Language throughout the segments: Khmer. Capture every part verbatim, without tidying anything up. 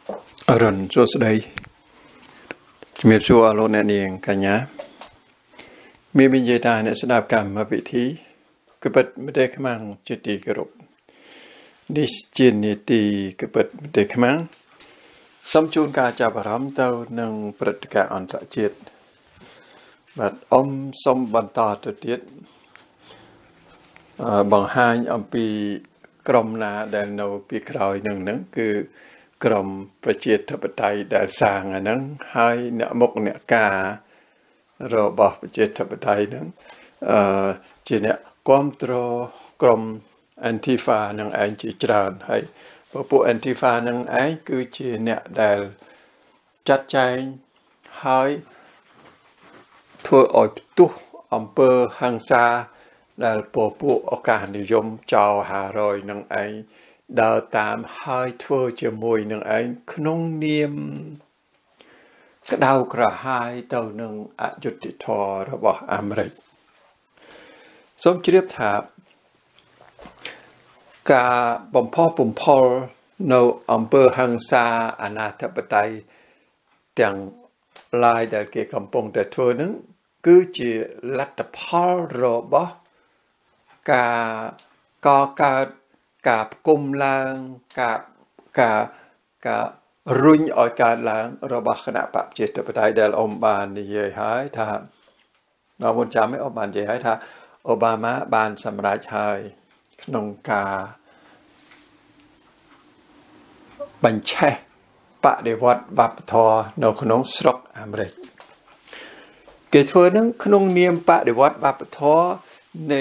อรุณสวัสดีจะมีชัวร์โลนันเองกันยะมีบินเยดาในสนามกรรมมาพิธีกบฏไม่ได้ขมังจิตติกรุบดิสจินนิตีกบฏไม่ได้ขมังสมจูนการจับรำเต้าหนึ่งปฏิกาอันตรจิตบัดอมสมบันตาตัวเดียดบางหายอมปีกรมนาแดนโนปีคราวหนึ่งนั้นคือกรมประเจตปไตยแดนสร้างอันนั้นให้เนื้อมกเนื้อกาเราบอกประเจตปไตยนั้นจีเนี่ยความตรกรมแอนติฟานังไอจีจราให้พวกแอนติฟานังไอคือจีเนี่ยได้จัดใจให้ทั่วออกตุอำเภอหังซาได้พวกผู้โอกาสนิยมเจ้าหารอยนังไอดาวตามให้ทั่วจะมวยนังไอขนมเนียมกระดาวกระหายเต่านังอยุติธรรมระบบอเมริกสมจิตถาการบ่มพ่อปุ่มพอลในอำเภอหังซาอนาถปไตยแต่งลายแต่เกี่ยวกับปงแต่ทั่วนึงคือจีรัฐพอลระบบการก่อการกับกุมลางกับกับกับรุ่งออกการลางระบบคณะปรับเจตปไตยเดลอมบานนี่ยัยหายท่าเราบุญจำไม่อมบานยัยหายท่าโอบามาบานสำราญหายขนมกาบัญชีปะเดวัดวับทอนขนมสระอเมริกเกิดทั่วนั้นขนมเนียมปะเดวัดวับทอใน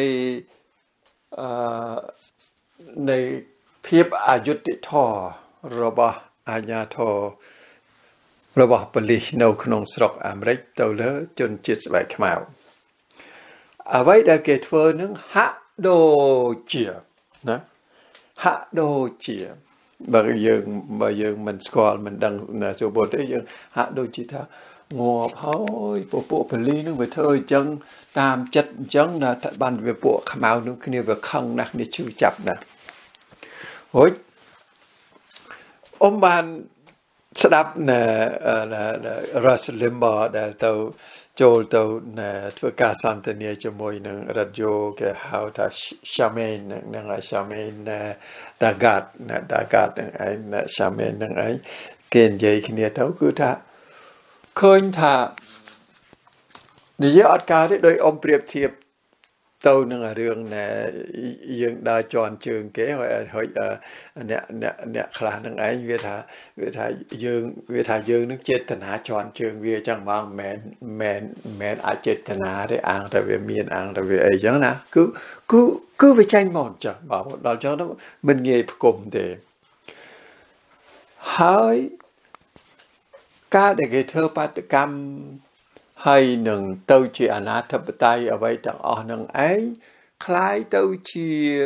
ในเพียบอายุติธรรมระบบอาญาธรระบบปลีในขนมสระอเมริกตัวเลือจนจิตสบายขมาวเอาไว้ได้เกิดทั่วนั้นฮักโดเจียนะฮักโดเจียบางอย่างบางอย่างมันสกอลมันดังนะสุบทได้ยังฮักโดเจียท่างอเผาปวปปลีนึงไปเธอจังตามจัดจังนะบันไปปวขมาวนึงคือเนี่ยแบบขังนักนี่ชื่อจับนะโอ้ยอมบานสดับนะนะนะรัสลิมบอร์ได้ตัวโจลตัวนะทั่วกาสันตเนียจมวยนึงรัดโยแกหาท่าชาเมนนึงนั่งไอชาเมนนะดากาดนะดากาดนึงไอนะชาเมนนึงไอเกณฑ์ใหญ่ขึ้นเนี่ยเท่าคือท่าเคยท่าในยอดการได้โดยอมเปรียบเทียบตัวหนึ่งเรื่องเนี่ยยังได้จอนเชิงเก๋หอยหอยเนี่ยเนี่ยเนี่ยคลานั่งไอ้เวทาเวทายังเวทายังนึกเจตนาจอนเชิงเวียจังบางแมนแมนแมนอาเจตนาได้อ่างแต่เวียเมียนอ่างแต่เวียไอ้จังนะกูกูกูไปใจหมดจังบอกว่าเราจังนั้นมันเงียบกลมเดหายการเด็กเธอปฏิกรรมให้หนึ่งเต้าจีอนาถปไตยเอาไว้ต่างอ๋อหนึ่งไอ้คล้ายเต้าจี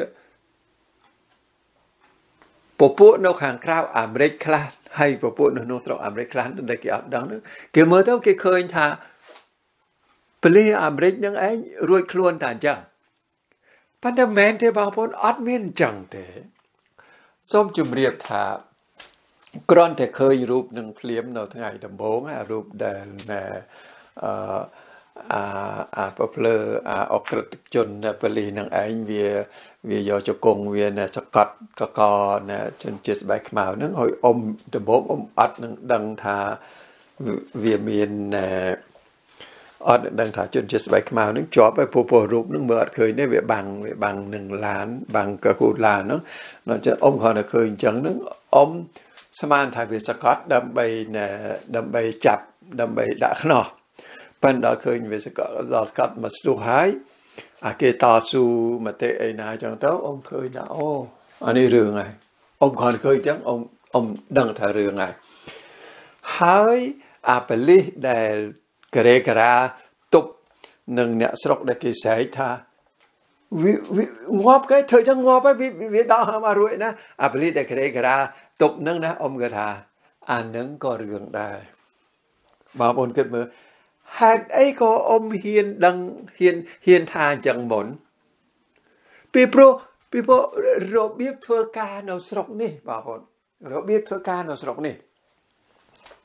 ปปุนกหางคราวอเมริกคลาสให้ปปุนกสระอเมริกคลาสนั่นได้เกี่ยวดังนั้นเกี่ยวเมื่อเต้าเกี่ยวเคยท่าเปลี่ยนอเมริกยังไอ้รวยคลวนต่างจังพันธมิตรที่บางคนอัดเมียนจังเตะส้มจุ่มเรียบท่ากรอนแต่เคยรูปหนึ่งเพลียมเราทั้งไงดำโบงรูปเดินแม่อ่าอ่าอ่าปะเพลออ่าออกกระตุกจนเนี่ยปลีนังไอ้เวียเวียยอจกงเวียเนี่ยสกัดกะกอเนี่ยจนจิตใบขมาวนึงหอยอมดำโบงอมอัดนึงดังทาเวียเมียนเนี่ยอัดดังทาจนจิตใบขมาวนึงจ่อไปปูปูรูปนึงเมื่อเคยเนี่ยเวียบังเวียบังหนึ่งล้านบังกะกูล้านเนาะนอกจากอมเขาเนี่ยเคยจังนึงอมสมานไทยเวสกัดดำใบเนี่ยดำใบจับดำใบด่าขนอปันดาเคยเวสกัดดากัดมาสู้หายอาเกตาสูมาเตะไอนาจังเต้าอมเคยนะโอ้อันนี้เรื่องไงอมคนเคยจังอมอมดังถ่ายเรื่องไงหายอาเปลิได้กระเรกระตุบหนึ่งเนี่ยสระได้กี่สายท่าวิวิงอบไงเธอจะงอบไปวิวิดาวหามารวยนะอาเปลิได้กระเรกระตุบหนึ่งนะอมกระทาอันหนึ่งก็เรื่องได้มาบนขึ้นมือหากไอ้ก็อมเฮียนดังเฮียนเฮียนทางจังหมนปีโปรปีโปรระเบียบเพื่อการเอาสระนี่มาบนระเบียบเพื่อการเอาสระนี่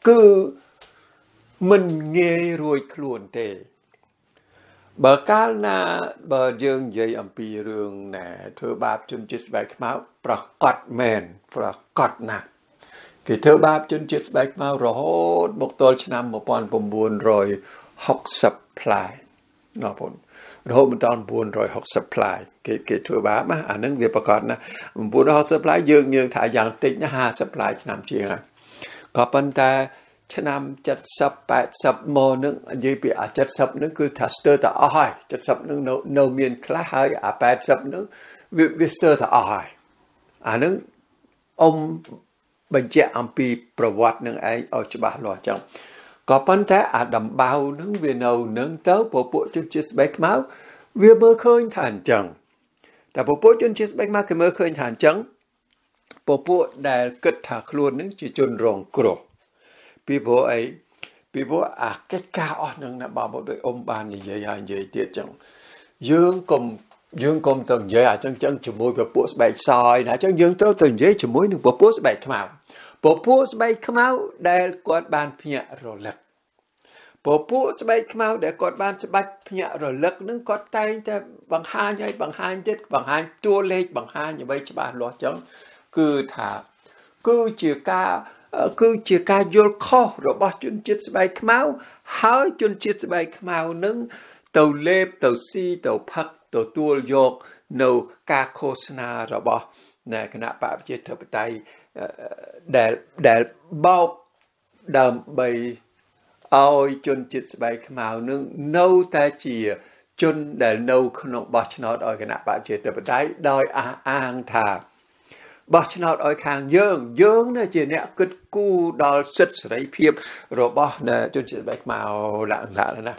គឺមិនងាយរួចខ្លួនទេបើកាលណាបើយើងនិយាយអំពីរឿងណាធ្វើបាបជនជាតិស្បែកខ្មៅប្រកាសមែនប្រកាសណាស់គេធ្វើបាបជនជាតិស្បែកខ្មៅរហូតមកទល់ឆ្នាំmột nghìn chín trămหกสิบផ្លាយណាបងរហូតមកដល់một nghìn chín trămหกสิบផ្លាយគេគេធ្វើបាបអាហ្នឹងវាប្រកាសណាmột nghìn chín trămหกสิบផ្លាយយើងយើងថាយ៉ាងតិចណាห้าสิบផ្លាយឆ្នាំជាងហើយក៏ប៉ុន្តែឆ្នាំเจ็ดสิบ แปดสิบមកនឹងនិយាយពីអាเจ็ดสิบនឹងគឺថាស្ទើរតែអស់ហើយเจ็ดสิบនឹងនៅនៅមានខ្លះហើយអាแปดสิบនឹងវាវាស្ទើរតែអស់ហើយអានឹងអ៊ំបញ្ជាក់អំពីប្រវត្តិនឹងឯងឲ្យច្បាស់លាស់ចឹងក៏ប៉ុន្តែអាដំបៅនឹងវានៅនឹងទៅពពួកជនជាតិស្បែកខ្មៅវាមើលឃើញថាអញ្ចឹងតែពពួកជនជាតិស្បែកខ្មៅគេមើលឃើញថាអញ្ចឹងពពួកដែលគិតថាខ្លួននឹងជាជនរងគ្រោះពីព្រោះអីពីព្រោះអាកិច្ចការអស់នឹងណាបងប្អូនដោយអ៊ំបាននិយាយហើយនិយាយទៀតចឹងយើងកុំយើងកុំទៅនិយាយអញ្ចឹងចឹងជាមួយពពួកស្បែកសយណាអញ្ចឹងយើងត្រូវទៅនិយាយជាមួយនឹងពពួកស្បែកខ្មៅពពួកស្បែកខ្មៅដែលគាត់បានភ្ញាក់រលឹកពពួកស្បែកខ្មៅដែលគាត់បានស្បាច់ភ្ញាក់រលឹកនឹងគាត់តែងតែបង្ហាញឲ្យបង្ហាញទៀតបង្ហាញតួលេខបង្ហាញអ្វីច្បាស់លាស់ចឹងគឺថាគឺជាការគឺជាការយល់ខុសរបស់ជនជាតិស្បែកខ្មៅហើយជនជាតិស្បែកខ្មៅនឹងទៅលេបទៅស៊ីទៅផឹកទទួលយកនៅការឃោសនារបស់គណៈបកប្រជាធិបតេយ្យដែលដែលបោកដើម្បីឲ្យជនជាតិស្បែកខ្មៅនឹងនៅតែជាជនដែលនៅក្នុងបោះឆ្នោតឲ្យគណៈបកប្រជាធិបតេយ្យដោយអះអាងថាបោះឆ្នោតឲ្យខាងយើងយើងណាជាអ្នកគិតគូរដល់សិទ្ធិសេរីភាពរបស់ជនជាតិស្បែកខ្មៅឡើងឡើងណា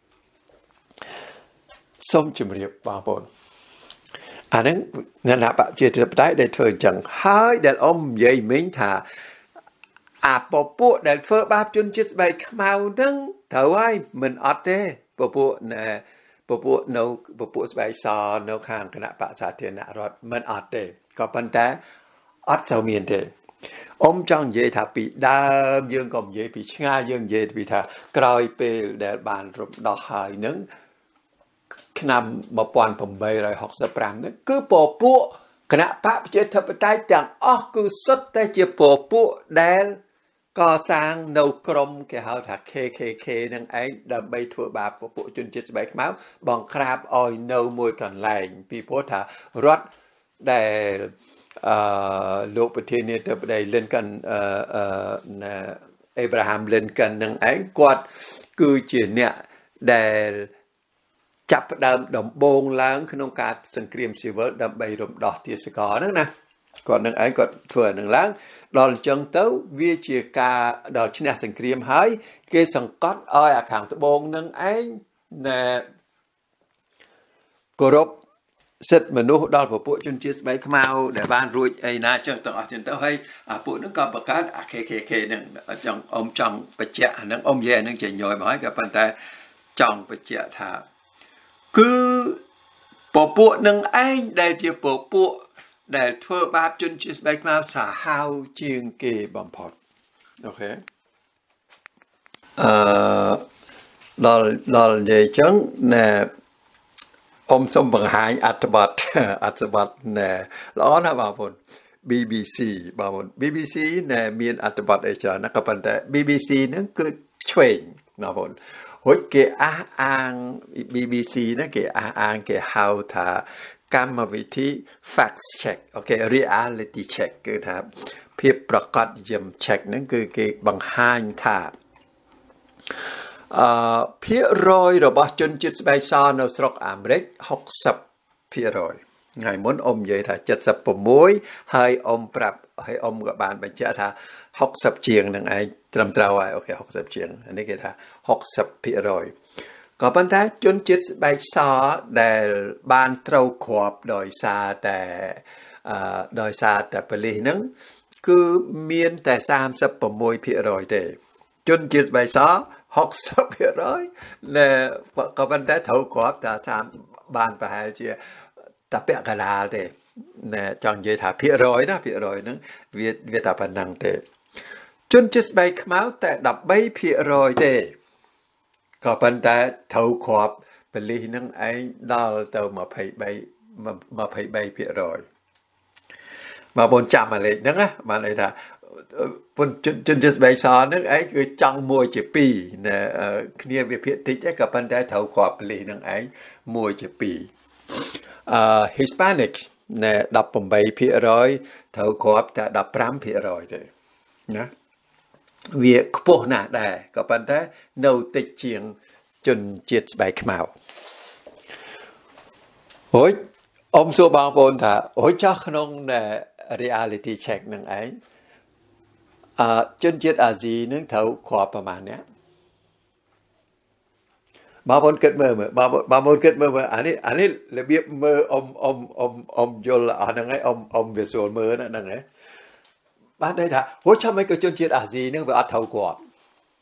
សូមជម្រាបបងប្អូនអានឹងគណៈបកប្រជាធិបតេយ្យដែលធ្វើអញ្ចឹងហើយដែលអ៊ំនិយាយមិញថាអាពពួកដែលធ្វើបាបជនជាតិស្បែកខ្មៅនឹងត្រូវហើយមិនអត់ទេពពួកណែពពួកនៅពពួកស្បែកសនៅខាងគណៈបកសាធារណរដ្ឋមិនអត់ទេក៏ប៉ុន្តែអត់សូវមានទេអ៊ំចង់និយាយថាពីដើមយើងក៏និយាយពីឆ្ងាយយើងនិយាយពីថាក្រោយពេលដែលបានរំដោះហើយនឹងឆ្នាំmột nghìn tám trămหกสิบห้าនេះគឺពពួកគណៈបកប្រជាធិបតេយ្យទាំងអស់គឺសុទ្ធតែជាពពួកដែលកសាងនៅក្រមគេហៅថា K K K នឹងឯងដើម្បីធ្វើបាបពពួកជនជាតិស្បែកខ្មៅបង្ក្រាបឲ្យនៅមួយកន្លែងពីព្រោះថារដ្ឋដែលអឺលោកប្រធានាធិបតី Lincoln អឺអឺ Abraham Lincoln នឹងឯងគាត់គឺជាអ្នកដែលចាប់ផ្ដើមដំបូងឡើងក្នុងការសង្គ្រាមស៊ីវិលដើម្បីរំដោះទាសករហ្នឹងណាគាត់នឹងឯងគាត់ធ្វើអានឹងឡើងដល់អញ្ចឹងទៅវាជាការដល់ឈ្នះសង្គ្រាមហើយគេសង្កត់ឲ្យអាខាងត្បូងនឹងឯងណែគោរពសិទ្ធិមនុស្សដល់ពពួកជនជាតិស្បែកខ្មៅដែលបានរួចអីណាចឹងទាំងអស់ចឹងទៅហើយអាពួកហ្នឹងក៏បង្កើតអា K K K ហ្នឹងចង់អ៊ំចង់បញ្ជាក់អាហ្នឹងអ៊ំនិយាយអាហ្នឹងចេញញយមកហើយក៏ប៉ុន្តែចង់បញ្ជាក់ថាគឺពពួកនឹងឯងដែលជាពពួកដែលធ្វើបាបជនជាតិស្បែកខ្មៅសាហាវជាងគេបំផុតអូខេអឺដល់ដល់និយាយចឹងណែអ៊ំសូមបង្ហាញអត្ថបទអត្ថបទណែល្អណាស់បងប្អូន B B C បងប្អូន B B C ណែមានអត្ថបទអីច្រើនណាស់ក៏ប៉ុន្តែ B B C ហ្នឹងគឺឆ្វេងបងប្អូនហុចគេអះអាង B B C ណាគេអះអាងគេហៅថាកម្មវិធី fact check អូខេ reality check គឺថាភាពប្រកបយម check ហ្នឹងគឺគេបង្ហាញថាអឺភាគរយរបស់ជនជាតិស្បែកសនៅស្រុកអាមេរិកหกสิบភាគរយថ្ងៃមុនអ៊ំនិយាយថាเจ็ดสิบหกហើយអ៊ំប្រាប់ហើយអ៊ំក៏បានបញ្ជាក់ថាหกสิบជាងនឹងឯងត្រឹមត្រូវហើយអូខេหกสิบជាងអានេះគេថាหกสิบភាគរយក៏ប៉ុន្តែជនជាតិស្បែកសដែលបានត្រូវគ្រាប់ដោយសារតែអឺដោយសារតែប៉ូលីសហ្នឹងគឺមានតែสามสิบหกភាគរយទេជនជាតិស្បែកសหกสิบភាគរយណែក៏ប៉ុន្តែត្រូវគ្រាប់តែសាមបានប្រហែលជាតែពាក់កណ្ដាលទេណែចង់និយាយថាភាគរយណាភាគរយហ្នឹងវាវាតែប៉ុណ្ណឹងទេជន់ជាតិស្បែកខ្មៅតែដប់បីភាគរយទេក៏ប៉ុន្តែត្រូវគ្រាប់ប៉ូលីសនឹងឯងដល់ទៅยี่สิบสาม ยี่สิบสามភាគរយមកបងចាំអាលេខហ្នឹងណាបានន័យថាពុនជនជាតិស្បែកសហ្នឹងឯងគឺចង់មួយជាពីរណាគ្នាវាភាគតិចទេក៏ប៉ុន្តែត្រូវគ្រាប់ប៉ូលីសហ្នឹងឯងមួយជាពីរអឺ Hispanic ណែដប់ប្រាំភាគរយត្រូវគ្រាប់តែដប់ប្រាំភាគរយទេណាវាខ្ពស់ណាស់ដែរក៏ប៉ុន្តែនៅតិចជាងជនជាតិស្បែកខ្មៅហូចអ៊ំសួរបងប្អូនថាហូចចាស់ក្នុងណែ reality check នឹងឯងអឺជនជាតិអាស៊ីនឹងត្រូវគ្រាប់ប្រមាណនេះបងប្អូនគិតមើលមើលបងបងប្អូនគិតមើលមើលអានេះអានេះរបៀបមើលអ៊ំអ៊ំអ៊ំអ៊ំយល់អាហ្នឹងឯងអ៊ំអ៊ំ visual មើលហ្នឹងឯងបានន័យថាហូចចាំមិនក៏ជនជាតិអាស៊ីនឹងវាអត់ត្រូវគ្រាប់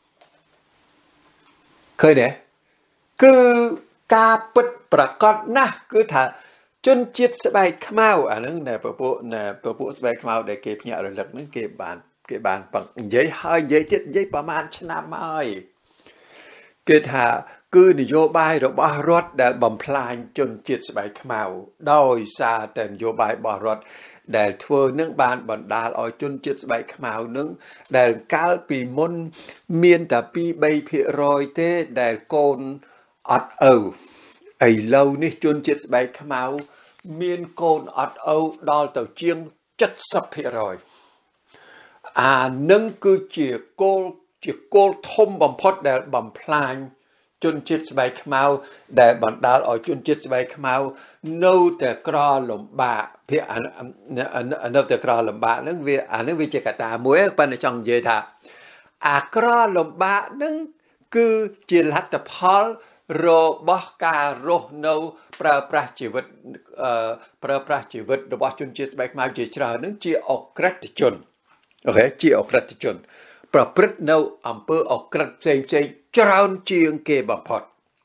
ឃើញទេគឺការពិតប្រកបណាស់គឺថាជនជាតិស្បែកខ្មៅអាហ្នឹងណែពពួកណែពពួកស្បែកខ្មៅដែលគេភ្ញាក់រលឹកហ្នឹងគេបានគេបាននិយាយហើយនិយាយទៀតនិយាយប្រហែលឆ្នាំហើយគេថាគឺនយោបាយរបស់រដ្ឋដែលបំផ្លាញជនជាតិស្បែកខ្មៅដោយសារតែនយោបាយរបស់រដ្ឋដែលធ្វើនឹងបានបណ្ដាលឲ្យជនជាតិស្បែកខ្មៅនឹងដែលកាលពីមុនមានតែ ពីរបីភាគរយ ទេដែលកូនអត់ឪឥឡូវនេះជនជាតិស្បែកខ្មៅមានកូនអត់ឪដល់ទៅជាង เจ็ดสิบភាគរយ អានឹងគឺជាគោលជាគោលធំបំផុតដែលបំផ្លាញជនជាតិស្បែកខ្មៅដែលបណ្ដាលឲ្យជនជាតិស្បែកខ្មៅនៅតែក្រលំបាកភាគនៅតែក្រលំបាកហ្នឹងវាអានឹងវាជាកត្តាមួយប៉ុន្តែចង់និយាយថាអាក្រលំបាកហ្នឹងគឺជាលទ្ធផលរបស់ការរស់នៅប្រើប្រាស់ជីវិតប្រើប្រាស់ជីវិតរបស់ជនជាតិស្បែកខ្មៅជាច្រើនហ្នឹងជាអក្រិតជនអូខេជាអក្រិតជនប្រព្រឹត្តនៅអំពើអក្រិតផ្សេងផ្សេងច្រើនជាងគេបំផុត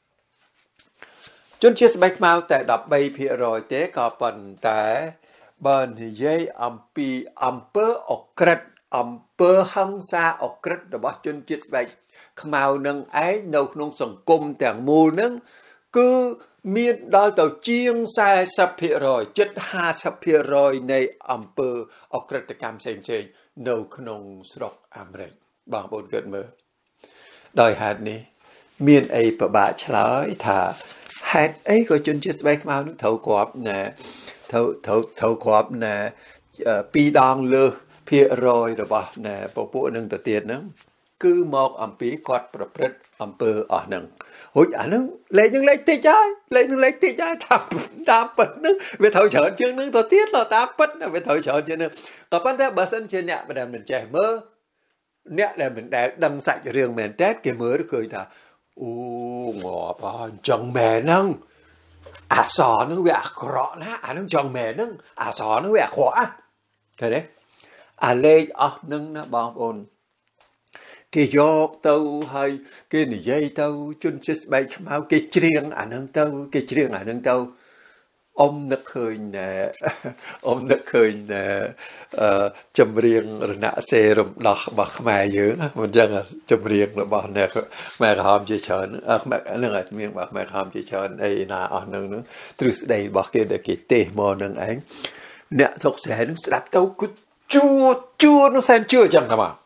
ជនជាតិស្បែកខ្មៅតែ ដប់បីភាគរយ ទេក៏ប៉ុន្តែបើនិយាយអំពីអំពើអក្រិតអំពើហិង្សាអក្រិតរបស់ជនជាតិស្បែកខ្មៅនឹងឯងនៅក្នុងសង្គមទាំងមូលនឹងគឺមានដល់ទៅជាង สี่สิบភាគរយ ជិត ห้าสิบភាគរយ នៃអំពើអក្រិតកម្មផ្សេងផ្សេងនៅក្នុងស្រុកអាមេរិកបងប្អូនគិតមើលដោយហេតុនេះមានអីពិបាកឆ្លើយថាហេតុអីក៏ជនជាតិស្បែកខ្មៅនឹងត្រូវគ្រាប់ណែត្រូវត្រូវត្រូវគ្រាប់ណែពីរដងលើសភាគរយរបស់ណែពពួកនឹងទៅទៀតហ្នឹងគឺមកអំពីគាត់ប្រព្រឹត្តអំពើអស់ហ្នឹងហូចអាហ្នឹងលេខហ្នឹងលេខតិចហើយលេខហ្នឹងលេខតិចហើយតាមតាមពិតហ្នឹងវាត្រូវច្រើនជាងហ្នឹងទៅទៀតតាមពិតវាត្រូវច្រើនជាងហ្នឹងក៏ប៉ុន្តែបើសិនជាអ្នកដែលមិនចេះមើលអ្នកដែលមិនដែលដឹងសាច់រឿងមែនតើគេមើលឃើញថាអូងាប់អញ្ចឹងមែនហ្នឹងអសរហ្នឹងវាអាក្រក់ណាអាហ្នឹងចង់មែនហ្នឹងអសរហ្នឹងវាអាក្រក់ណាឃើញទេអាលេខអស់ហ្នឹងណាបងប្អូនគេយកទៅហើយគេនិយាយទៅជនជាតិស្បែកខ្មៅគេច្រៀងអាហ្នឹងទៅគេច្រៀងអាហ្នឹងទៅអ៊ំនឹកឃើញណែអ៊ំនឹកឃើញណែអឺចម្រៀងរណសេរំដោះរបស់ខ្មែរយើងមិនចឹងចម្រៀងរបស់អ្នកខ្មែរក្រហមជាច្រើនខ្មែរហ្នឹងអាចម្រៀងរបស់ខ្មែរក្រហមជាច្រើនអីណាអស់ហ្នឹងទ្រឹស្ដីរបស់គេដែលគេទេសមកហ្នឹងឯងអ្នកសុកសែហ្នឹងស្ដាប់ទៅគឺជួជួនោះសែនជឿចឹងណាបង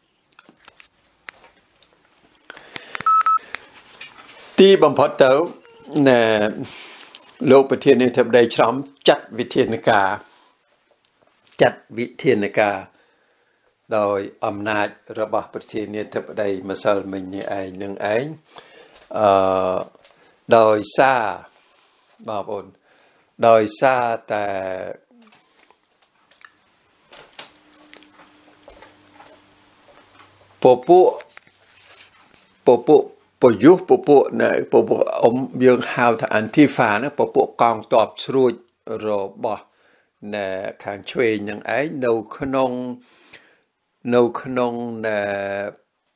ទីបំផុតទៅណែលោកប្រធានាធិបតីឆ្លំចាត់វិធានការចាត់វិធានការដោយអំណាចរបស់ប្រធានាធិបតីម្សិលមិញនេះឯងនឹងឯងអឺដោយសារបងប្អូនដោយសារតែពពួកពពួកពយុះពពួកណែពពួកអ៊ំយើងហៅថា Antifa ណាពពួកកងទ័ពស្រួចរបស់ណែខាងឆ្វេងនឹងឯងនៅក្នុងនៅក្នុងណែ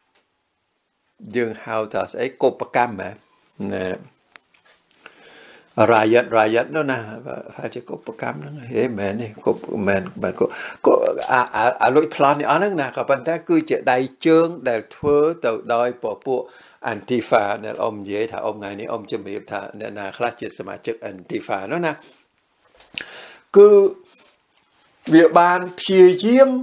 យើងហៅថាស្អីកុបកម្មណែรายยัดรายยัดนั่นนะอาจจะก็ประกำนั่นเฮ้แม่นี่ก็แม่แม่ก็ก็อาอาอาลุยพลานนี่อันนั้นนะกับปัญหาคือจะได้เชิงได้ทั่วต่อได้ปะปุ๊อันติฟาเนี่ยอมเย่ถ้าอมไงนี่อมจะมีถ้าเนี่ยนะคลาสจิตสมาชิกอันติฟานั่นนะคือเวียบานเพียเยี่ยม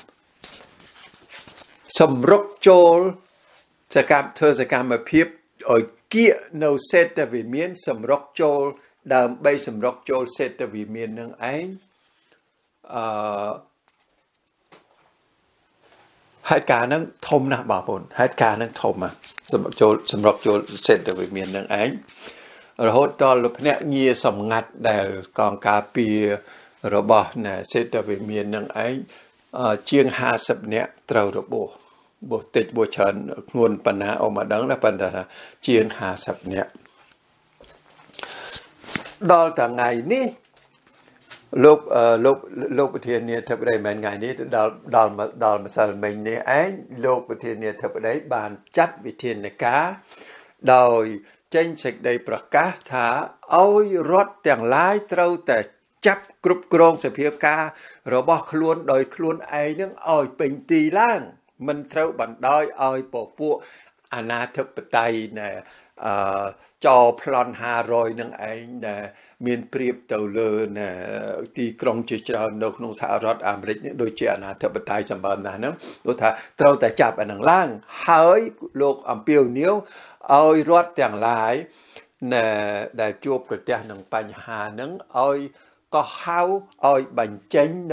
สมรกโจลสกรรมเธอสกรรมมาเพียบอ่อยเกี่ยโนเซตแต่วิเมียนสมรกโจลดามใบสมรกโจลเซตแต่วิเมียนนั่งไอ้เหตุการณ์นั้นทมนะบ่าวผลเหตุการณ์นั้นทมอ่ะสมรกโจลสมรกโจลเซตแต่วิเมียนนั่งไอ้เราหดตอนเราเนี่ยเงียสมงัดแต่กองกาปีระบอบเนี่ยเซตแต่วิเมียนนั่งไอ้เชียงหาสับเนี่ยเตาระบบโบติดโบเชิญงวนปัญหาออกมาดังและปัญหาเชียงหาสับเนี่ยดอลต่างไงนี่โลกเอ่อโลกโลกประเทศเนี่ยทับได้แมนไงนี่ดอลดอลมาดอลมาสารเมนเนี่ยไอ้โลกประเทศเนี่ยทับได้บานจัดวิเทศนกาโดยเจนเสกได้ประกาศถ้าเอารถแต่งลายเต้าแต่จับกรุบกรองสเปียกาเราบอกคล้วนโดยคล้วนไอ้นั่งอ่อยเป็นตีล่างมันเท่าบันดอยอ่อยปอพวกอนาธิปไตยเนี่ยจอพลอนหารอยนั่งไอ้เนี่ยมีนเปรียบเต่าเลยเนี่ยตีกรองเจจานกนงสหรัฐอเมริกเนี่ยโดยเจออนาธิปไตยสมบัตินะนั้นตัวถ้าเราแต่จับอันนั่งล่างหายโลกอัมเปียวเนี้ยวอ่อยรถแต่งลายเนี่ยได้จูบกระเตะหนังปัญหานั้นอ่อยก็เขาอ่อยบัญชีโน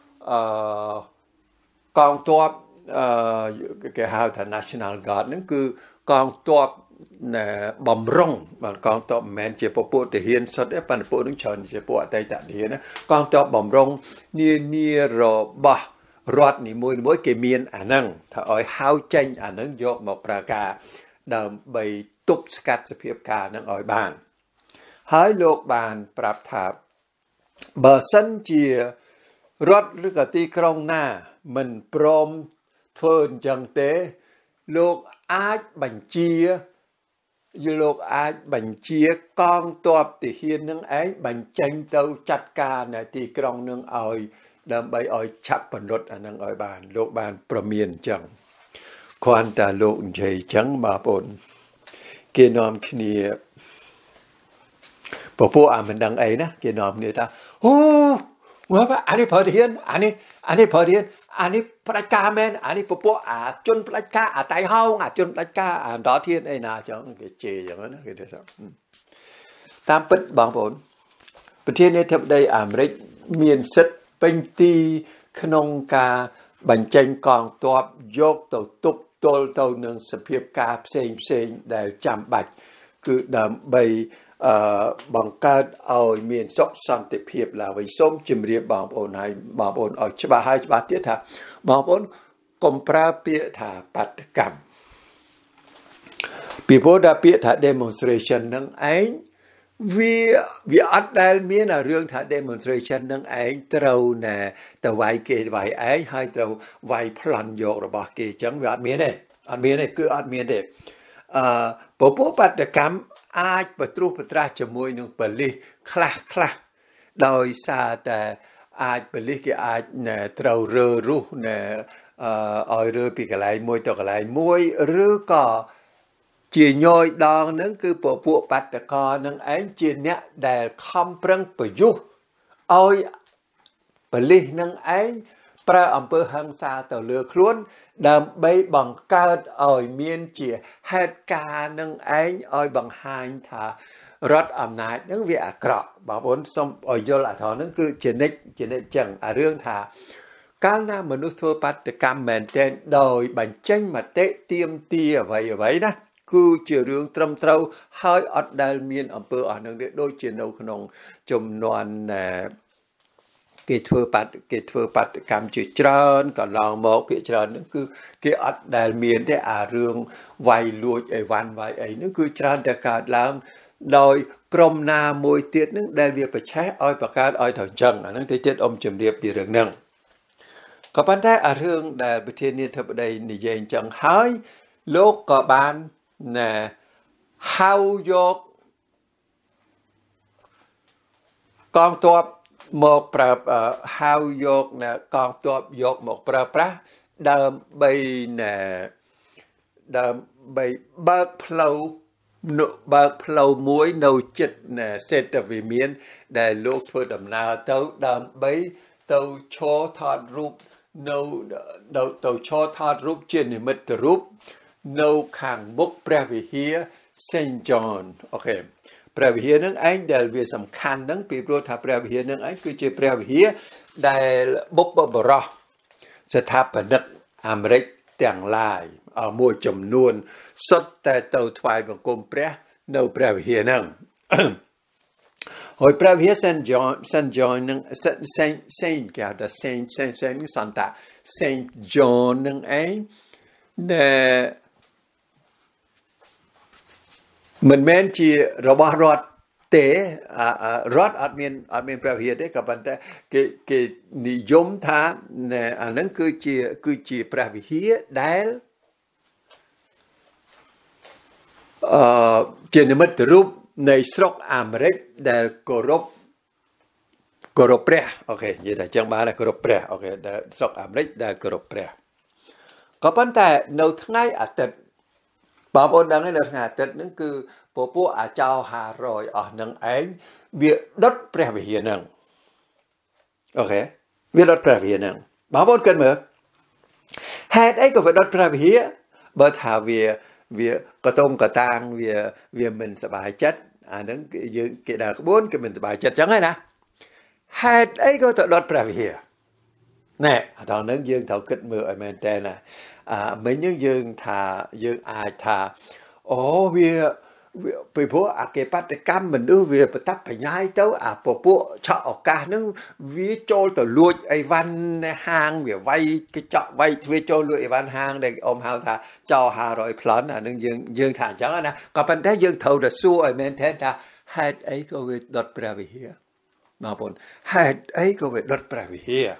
กองตัวcái hào thà national guard นั่นคือกองตัวบ่มรงกองตัวแมนเจ็บปวดแต่เฮียนสดได้ปันปวดนึงเชิญเจ็บปวดใจจัดเฮียนะกองตัวบ่มรงเนี่ยเนี่ยรอบะรอดนี่มวยมวยเกมีนอันนั้นถ้าอ้อยหาวเจนอันนั้นยกมาประกาศดำใบตุบสกัดสเปียบกานั่งอ้อยบานหายโลกบานปรับถาเบอร์สันเจียรถหรือกตีกรองหน้ามันพร้อมเฟินจังเตโลกอาจบัญชีโลกอาจบัญชีกองตัวติเฮียนนึงไอ้บัญชีเต้าจัดการในตีกรองนึงเอาดำใบอ้อยชับปนรถอันนั้นอ้อยบานโลกบานประเมียนจังควานตาโลกใจจังบาปนเกนอมขณีพอพวกอ่านมันดังไอ้นะเกนอมเนี่ยตาโอ้ว่าอันนี้พอเรียนอันนี้อันนี้พอเรียนอันนี้พระกาแมนอันนี้พวกพวกอ่าจนพระกาอ่าไตเฮาอ่าจนพระกาอ่าดอเทียนไอ้นาจังเกเจอย่างนั้นนะเกเดชตามปิดบางผลประเทศนี้ทับได้อเมริกเมียนสิทธิ์เป็นตีขนงกาบัญชีกองตัวยกตัวตุกตัวตัวหนึ่งสเปียบกาเซงเซงได้จำบัดคือดำใบบังการเอาเมียนซอกสันติเพียบลาไว้ส้มจิมเรียบบางปนให้บางปนเอาฉบับให้ฉบับเตี้ยถาบางปนกรมปราเปียถาปัตกรรมปีโพดาเปียถา demonstration นั่งไอ้วิวิอัดได้เมียนเรื่องถา demonstration นั่งไอ้เต้าเนี่ยแต่ไว้เกยไว้ไอ้ให้เต้าไว้พลันโยกระบาดเกยจังวิอัดเมียนเนี่ยอัดเมียนเนี่ยคืออัดเมียนเด็กปปปัตกรรมอาจประตูประตราจมวยนึงเปลี่ยคลาคลาโดยซาแต่อาจเปลี่ยก็อาจเนี่ยเต้าเรือรู้เนี่ยออยเรือปีกอะไรมวยตัวอะไรมวยหรือก็เจียย่อยดองนั่นคือปปปัตกรนั่งไอ้เจียเนี่ยได้คำปรังประยุกต์ออยเปลี่ยนั่งไอ้พระอำเภอหังซาต่อเรือคล้วนดำใบบังเกิดอ่อยเมียนเจียเหตุการณ์นั่งไอ้อ่อยบังหายถารัฐอำนาจนั่งเวียกระบางคนสมอ่อยยลาทอนั่นคือเจเนกเจเนกจังอ่ะเรื่องถาการนำมนุษย์ทั่วปัตตกรรมแมนเทนโดยบัญชีมาเตะเตรียมเตียไว้ไว้นะคือเจเรื่องตรมเต้าให้อัดดาลเมียนอำเภออ่านนั่งเด็กโดยเจนเอาขนมจมนวนเกิดเพื่อปัดเกิดเพื่อปัดกรรมจิตจรก็ลองบอกพิจารณานั่นคือเกิดอัดได้เมียนได้อาเรื่องวัยลุยไอ้วันวัยไอ้นั่นคือจรานแต่การแล้วโดยกรมนามวยเตี้ยนั่นได้เรียกไปใช้อ้อยประกาศอ้อยถังจังอันนั้นที่เจ็ดอมจำเรียบปีเรื่องนั่งก็ปัญหาอาเรื่องได้ประเทศนี้ทับได้ในเย็นจังหายโลกก็บานเนี่ยเฮายกกองตัวមកប្រើហៅយកណាកងទ័ពយកមកប្រើប្រាស់ដើម្បីណាដើម្បីបើកផ្លូវបើកផ្លូវមួយនៅចិត្តណាសេដ្ឋវិមានដែលលោកធ្វើដំណើរទៅដើម្បីទៅឈរថតរូបនៅទៅឈរថតរូបជានិមិត្តរូបនៅខាងមុខព្រះវិហារ Saint John អូខេព្រះវិហារនឹងឯងដែលវាសំខាន់ហ្នឹងពីព្រោះថាព្រះវិហារនឹងឯងគឺជាព្រះវិហារដែលបុព្វបុរសស្ថាបនិកអាមេរិកទាំងឡាយមួយចំនួនសុទ្ធតែទៅថ្វាយបង្គំព្រះនៅព្រះវិហារហ្នឹងហើយព្រះវិហារ Saint John Saint John នឹង Saint Saint គេហៅថា Saint Saint Saint សន្តា Saint John នឹងឯងដែលមិនមែនជារបស់រដ្ឋទេរដ្ឋអត់មានអត់មានព្រះវិហារទេក៏ប៉ុន្តែគេគេនិយមថាអានឹងគឺជាគឺជាព្រះវិហារដែលអឺជានិមិត្តរូបនៃស្រុកអាមេរិកដែលគោរពគោរពព្រះអូខេនិយាយថាចឹងបានគោរពព្រះអូខេដែលស្រុកអាមេរិកដែលគោរពព្រះក៏ប៉ុន្តែនៅថ្ងៃអាទិត្យបងប្អូនដឹងហើយនៅថ្ងៃអាទិត្យហ្នឹងគឺពពួកអាចោហារយអស់នឹងឯងវាដុតព្រះវិហារហ្នឹងអូខេវាដុតព្រះវិហារហ្នឹងបងប្អូនគិតមើលហេតុអីក៏វាដុតព្រះវិហារបើថាវាវាកតុងកតាងវាវាមិនសប្បាយចិត្តអាហ្នឹងយើងគេដើរក្បួនគេមិនសប្បាយចិត្តចឹងហើយណាហេតុអីក៏ទៅដុតព្រះវិហារណែអាដល់ហ្នឹងយើងត្រូវគិតមើលឲ្យមែនតើណាអាមិញយើងយើងថាយើងអាចថាអូវាពីព្រោះអកេបតកម្មមនុស្សវាប្រតាប់បញ្ញាយទៅអាពពួកឆក់ឱកាសហ្នឹងវាចូលទៅលួចអីវ៉ាន់នៅហាងវាវាយកញ្ចក់វាយទ្វាចូលលួចអីវ៉ាន់ហាងដែលអមហៅថាចោហារយប្លន់អានឹងយើងយើងថាអញ្ចឹងណាក៏ប៉ុន្តែយើងត្រូវតែសួរឲ្យមែនទេថាហេតុអីក៏វាដុតព្រះវិហារបងប្អូនហេតុអីក៏វាដុតព្រះវិហារ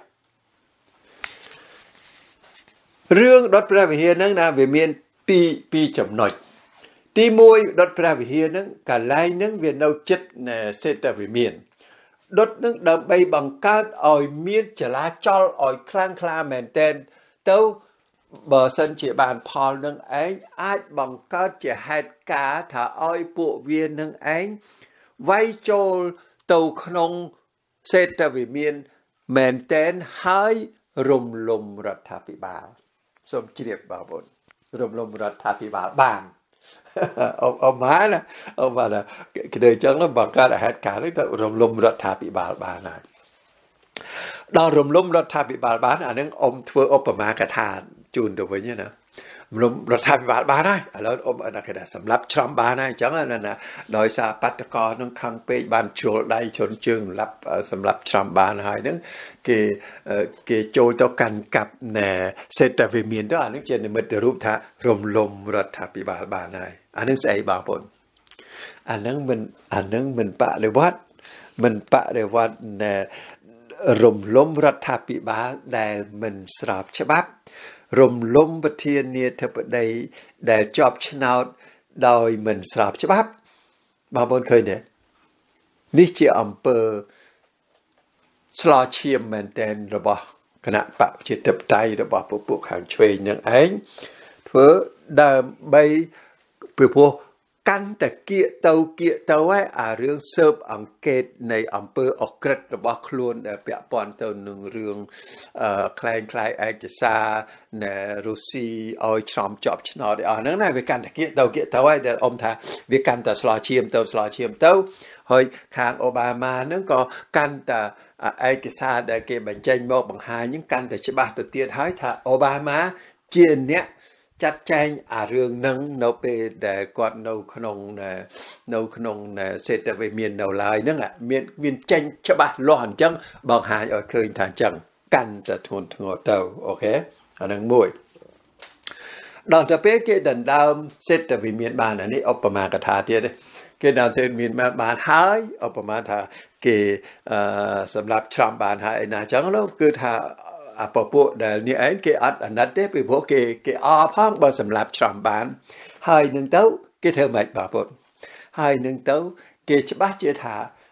រឿងដុតព្រះវិហារហ្នឹងណាវាមានពីរពីរចំណុចទីមួយដុតព្រះវិហារហ្នឹងកន្លែងហ្នឹងវានៅចិត្តសេដ្ឋវិមានដុតហ្នឹងដើម្បីបង្កើតឲ្យមានចលាចលឲ្យខ្លាំងក្លាមែនទែនទៅបើសិនជាបានផលនឹងឯងអាចបង្កើតជាហេតុការណ៍ថាឲ្យពួកវានឹងឯងវាយចូលទៅក្នុងសេដ្ឋវិមានមែនទែនហើយរំលំរដ្ឋាភិបាលសូមជ្រាបបងប្អូនរំលំរដ្ឋាភិបាលបានអបអបមកណាអបណាគេទៅចឹងបង្កើតហេតុការណ៍នេះទៅរំលំរដ្ឋាភិបាលបានហើយដល់រំលំរដ្ឋាភិបាលបានអានឹងអ៊ំធ្វើឧបមាកថាជូនទៅវិញណារំលំរដ្ឋាភិបាលបានហើយឥឡូវអ៊ំអត់គេថាសម្រាប់ច្រំបានហើយអញ្ចឹងណាដោយសារបដករនឹងខំពេកបានជួលដៃជន់ជើងសម្រាប់សម្រាប់ច្រំបានហើយហ្នឹងគេគេចូលទៅកាន់កាប់ណែសេដ្ឋវិមានទៅអានឹងជានិមិត្តរូបថារំលំរដ្ឋាភិបាលបានហើយអានឹងស្អីបងប្អូនអានឹងមិនអានឹងមិនបដិវត្តមិនបដិវត្តណែរំលំរដ្ឋាភិបាលដែលមិនស្របច្បាប់រំលំប្រធានាធិបតីដែលជាប់ឆ្នោតដោយមិនស្របច្បាប់បងប្អូនឃើញទេនេះជាអំពើស្លោឈាមមែនទែនរបស់គណៈបកប្រជាធិបតេយ្យរបស់ពពួកខាងឆ្វេងនឹងឯងធ្វើដើម្បីពីព្រោះកាន់តែគៀកទៅគៀកទៅហើយអារឿងស៊ើបអង្កេតនៃអំពើអក្រិតរបស់ខ្លួនដែលពាក់ព័ន្ធទៅនឹងរឿងអឺคล้ายคล้ายឯកសារនៃរុស្ស៊ីឲ្យឆ្លំជាប់ឆ្នោតអស់ហ្នឹងណាវាកាន់តែគៀកទៅគៀកទៅហើយដែលអ៊ំថាវាកាន់តែស្លោឈាមទៅស្លោឈាមទៅហើយខាងអូបាម៉ាហ្នឹងក៏កាន់តែឯកសារដែលគេបញ្ចេញមកបង្ហាញហ្នឹងកាន់តែច្បាស់ទៅទៀតហើយថាអូបាម៉ាជាអ្នកចាត់ចែងអារឿងនឹងនៅពេលដែលគាត់នៅក្នុងនៅក្នុងសេដ្ឋវិមាននៅឡើយហ្នឹងមានមានចេញច្បាស់លាស់អញ្ចឹងបង្ហាញឲ្យឃើញថាអញ្ចឹងកាន់តែធ្ងន់ធ្ងរទៅអូខេអានឹងមួយដល់ទៅពេលគេដណ្ដើមសេដ្ឋវិមានបានអានេះឧបមាកថាទៀតគេដណ្ដើមសេដ្ឋវិមានបានហើយឧបមាថាគេអឺសម្រាប់ច្រំបានហើយណាអញ្ចឹងនោះគឺថាអពពួកដែលនេះឯងគេអត់អាណិតទេពីព្រោះគេគេអផងបើសម្រាប់ច្រំបានហើយនឹងទៅគេធ្វើម៉េចបងប្អូនហើយនឹងទៅគេច្បាស់ជាថា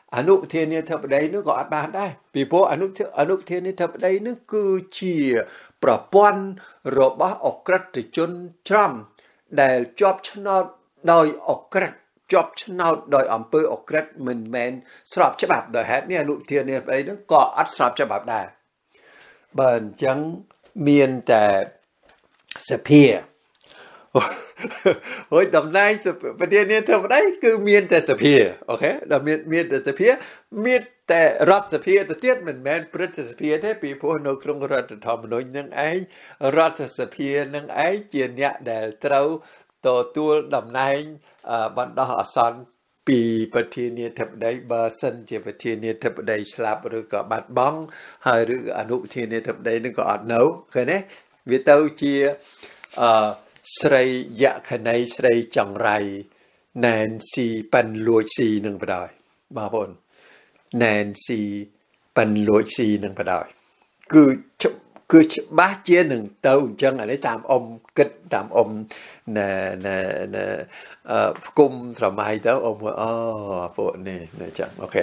អនុប្រធានាធិបតីនោះក៏អត់បានដែរពីព្រោះអនុអនុប្រធានាធិបតីនោះគឺជាប្រព័ន្ធរបស់អក្រិតជនច្រំដែលជាប់ឆ្នោតដោយអក្រិតជាប់ឆ្នោតដោយអង្គើអក្រិតមិនមែនស្របច្បាប់ដោយហេតុនេះអនុប្រធានាធិបតីនោះក៏អត់ស្របច្បាប់ដែរបើអញ្ចឹងមានតែសភាហើយតំណែងប្រធានាធិបតីគឺមានតែសភាអូខេដល់មានមានតែសភាមានតែរដ្ឋសភាទៅទៀតមិនមែនព្រឹទ្ធសភាទេពីព្រោះនៅក្នុងរដ្ឋធម្មនុញ្ញនឹងឯងរដ្ឋសភានឹងឯងជាអ្នកដែលត្រូវទទួលតំណែងបណ្ដោះអាសន្នពីប្រធានាធិបតីបើសិនជាប្រធានាធិបតីស្លាប់ឬក៏បាត់បង់ហើយឬអនុប្រធានាធិបតីនឹងក៏អត់នៅឃើញទេវាទៅជាអឺស្រីយក្ខណីស្រីចង្រៃណែនស៊ីប៉ាន់លួចស៊ីនឹងបដ ாய் បងប្អូនណែនស៊ីប៉ាន់លួចស៊ីនឹងបដ ாய் គឺគឺច្បាស់ជានឹងទៅអញ្ចឹងអានេះតាមអ៊ំគិតតាមអ៊ំណែណែណែអឺគុំស្រមៃទៅអ៊ំអូពួកនេះអញ្ចឹងអូខេ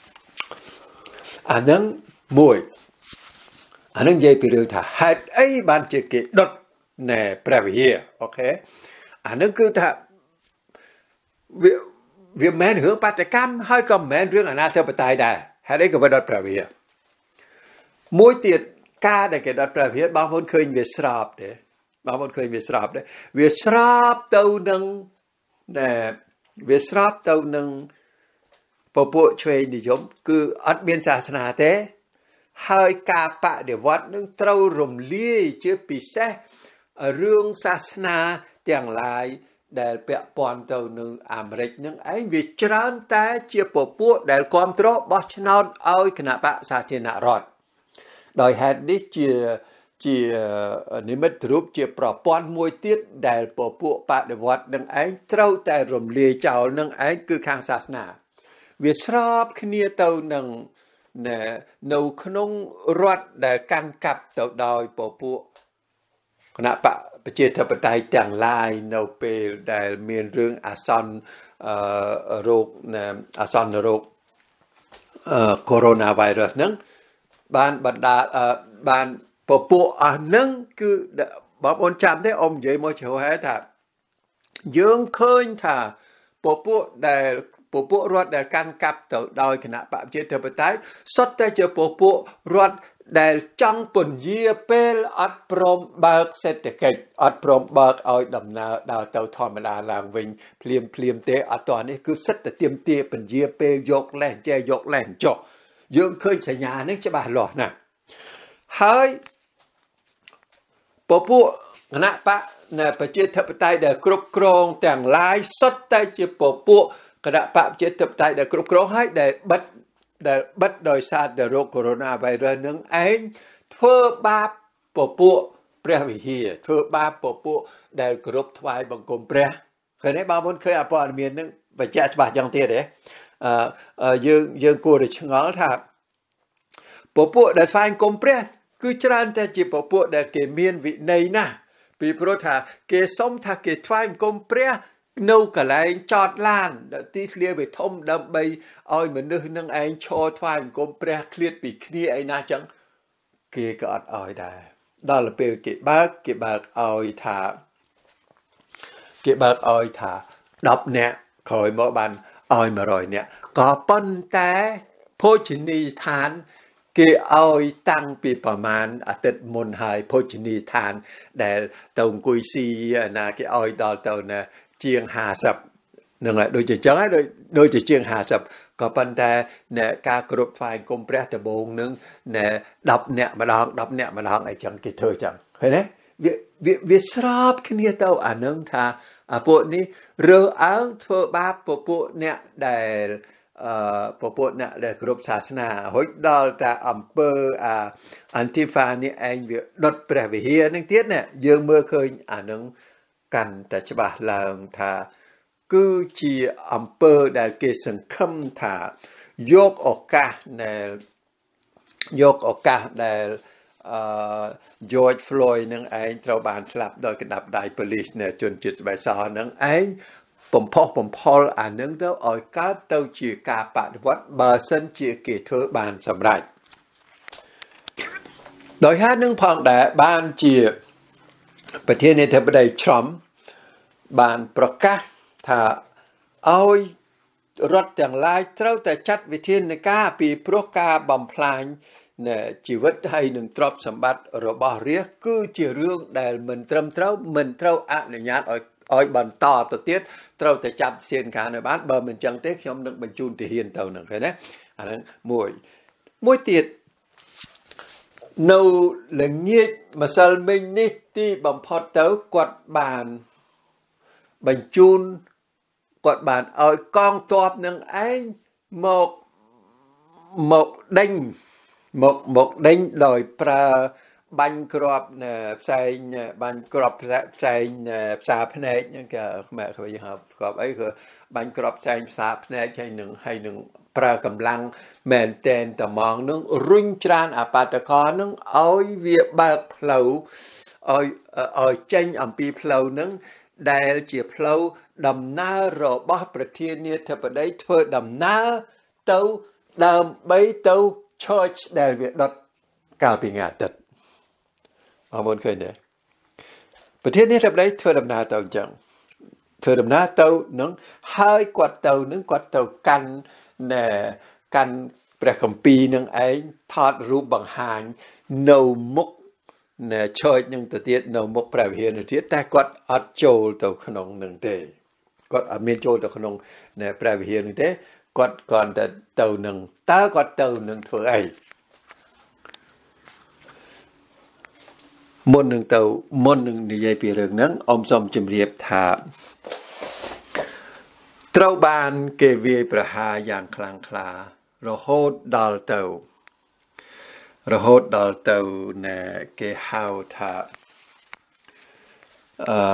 អានឹងមួយអានឹងនិយាយពីរឿងថាហេតុអីបានជាគេដុតណែព្រះវិហារអូខេអានឹងគឺថាវាវាមិនរឿងបាតកម្មហើយក៏មិនមែនរឿងអនាធិបតេយ្យដែរហេតុអីក៏វាដុតព្រះវិហារមួយទៀតការដែលគេដុតព្រះវិហារបងប្អូនឃើញវាស្របទេបងប្អូនឃើញវាស្របទេវាស្របទៅនឹងណែវាស្របទៅនឹងពពួកឆ្វេងនិយមគឺអត់មានសាសនាទេហើយការបដិវត្តនឹងត្រូវរំលាយជាពិសេសរឿងសាសនាទាំងឡាយដែលពាក់ព័ន្ធទៅនឹងអាមេរិកនឹងឯងវាច្រើនតែជាពពួកដែលគ្រប់គ្រងបោះឆ្នោតឲ្យគណៈបកសាធារណរដ្ឋដោយហេតុនេះជាជានិមិត្តរូបជាប្រព័ន្ធមួយទៀតដែលពពួកបដិវត្តនឹងឯងត្រូវតែរំលាយចោលនឹងឯងគឺខាងសាសនាវាស្របគ្នាទៅនឹងនៅក្នុងរដ្ឋដែលកាន់កាប់ទៅដោយពពួកគណៈបកប្រជាធិបតេយ្យទាំងឡាយនៅពេលដែលមានរឿងអាសន្នអឺរោគអាសន្នរោគអឺ coronavirus ហ្នឹងបានបណ្ដាបានពពួកអស់ហ្នឹងគឺបងប្អូនចាំទេអ៊ំនិយាយមកជ្រៅហែថាយើងឃើញថាពពួកដែលពពួករដ្ឋដែលកាន់កាប់ទៅដោយគណៈបកប្រជាធិបតេយ្យសុទ្ធតែជាពពួករដ្ឋដែលចង់ពន្យាពេលអត់ព្រមបើកសេដ្ឋកិច្ចអត់ព្រមបើកឲ្យដំណើរដើរទៅធម្មតាឡើងវិញភ្លាមភ្លាមទេអត់តនេះគឺសិតតែទៀមទាពន្យាពេលយកលេសចេះយកលេសចុះយើងឃើញសញ្ញានេះច្បាស់លាស់ណាស់ហើយពពួកគណៈបកនៃប្រជាធិបតេយ្យដែលគ្រប់គ្រងទាំងឡាយសុទ្ធតែជាពពួកគណៈបកប្រជាធិបតេយ្យដែលគ្រប់គ្រងហើយដែលបិទដែលបិទដោយសារតែโรค coronavirus នឹងឯងធ្វើបាបពពួកព្រះវិហារធ្វើបាបពពួកដែលគោរពថ្វាយបង្គំព្រះឃើញទេបងប្អូនឃើញអព័ត៌មាននឹងបញ្ជាក់ច្បាស់យ៉ាងទៀតទេអឺយើងយើងគួរតែឆ្ងល់ថាពពួកដែលថ្វាយបង្គំព្រះគឺច្រើនតែជាពពួកដែលគេមានវិន័យណាស់ពីព្រោះថាគេសុំថាគេថ្វាយបង្គំព្រះនៅកន្លែងចតឡានទីធ្លាវាធំដើម្បីឲ្យមនុស្សនឹងឯងឈរថ្វាយបង្គំព្រះឃ្លាតពីគ្នាឯណាចឹងគេក៏អត់ឲ្យដែរដល់ពេលគេបើកគេបើកឲ្យថាគេបើកឲ្យថាដប់នាក់ក្រោយមកបានឲ្យមួយរយនាក់ក៏ប៉ុន្តែភោជនីយដ្ឋានគេឲ្យតាំងពីប្រមាណអាទិត្យមុនហើយភោជនីយដ្ឋានដែលទៅអង្គុយស៊ីណាគេឲ្យដល់ទៅណាជាងห้าสิบនឹងហើយដូចជាចឹងហើយដូចដូចជាជាងห้าสิบក៏ប៉ុន្តែអ្នកការគ្រប់ថ្វាយបង្គំព្រះដំបូងនឹងណែដប់អ្នកម្ដងដប់អ្នកម្ដងអីចឹងគេធ្វើចឹងឃើញទេវាវាវាស្របគ្នាទៅអានឹងថាអាពួកនេះរើសអើងធ្វើបាបពពួកអ្នកដែលអឺពពួកអ្នកដែលគ្រប់សាសនារួចដល់តែអំពើអាអន្តិហ្វានេះឯងវាដុតព្រះវិហារនឹងទៀតណាយើងមើលឃើញអានឹងកាន់តែច្បាស់ឡើងថាគឺជាអំពើដែលគេសង្ឃឹមថាយកឱកាសដែលយកឱកាសដែលអឺ George Floyd នឹងឯងត្រូវបានស្លាប់ដោយកណ្ដាប់ដៃប៉ូលីសនៃជនជាតិស្បែកសនឹងឯងបំផុសបំផុលអានឹងទៅឲ្យកើតទៅជាការបដិវត្តបើសិនជាគេធ្វើបានសម្រេចដោយហេតុនឹងផងដែរបានជាប្រធានាធិបតីឆ្លំបានប្រកាសថាឲ្យរដ្ឋទាំងឡាយត្រូវតែចាត់វិធានការពីព្រោះការបំផ្លាញនៃជីវិតហើយនឹងទ្រព្យសម្បត្តិរបស់រាស្ត្រគឺជារឿងដែលមិនត្រឹមត្រូវមិនត្រូវអនុញ្ញាតឲ្យឲ្យបន្តទៅទៀតត្រូវតែចាត់វិធានការនៅបានបើមិនចឹងទេខ្ញុំនឹងបញ្ជូនទាហានទៅនឹងឃើញទេអាហ្នឹងមួយមួយទៀតនៅល្ងាចម្សិលមិញនេះទីបំផុតទៅគាត់បានបញ្ជូនគាត់បានឲ្យកងទ័ពនឹងឯងមកមកដេញមកមកដេញដោយប្រើបាញ់គ្រាប់ផ្សែងបាញ់គ្រាប់ផ្សែងផ្សាភ្នែកហ្នឹងគេខ្មែរគេហៅគ្រាប់អីគឺបាញ់គ្រាប់ផ្សែងផ្សាភ្នែកហើយនឹងហើយនឹងប្រើកម្លាំងមែនតែនត្មងនឹងរុញច្រានអបតកោនឹងឲ្យវាបើកផ្លូវឲ្យឲ្យចេញអំពីផ្លូវនឹងដែលជាផ្លូវដំណើររបស់ប្រធានាធិបតីធ្វើដំណើរទៅដើម្បីទៅ Church ដែលវាដុតកាលពីថ្ងៃអាទិត្យអរគុណឃើញទេប្រធានាធិបតីធ្វើដំណើរទៅអញ្ចឹងធ្វើដំណើរទៅនឹងហើយគាត់ទៅនឹងគាត់ទៅកាន់ណែកាន់ព្រះគម្ពីរនឹងឯងថតរូបបង្ហាញនៅមុខណែ Church នឹងទៅទៀតនៅមុខព្រះវិហារទៅទៀតតែគាត់អត់ចូលទៅក្នុងនឹងទេគាត់អត់មានចូលទៅក្នុងណែព្រះវិហារនឹងទេគាត់គាត់ទៅទៅនឹងតើគាត់ទៅនឹងធ្វើអីមុននឹងទៅមុននឹងនិយាយពីរឿងហ្នឹងអមសូមជម្រាបថាត្រូវបានគេវាយប្រហារយ៉ាងខ្លាំងក្លារហូតដល់ទៅរហូតដល់ទៅណែគេហៅថាអឺ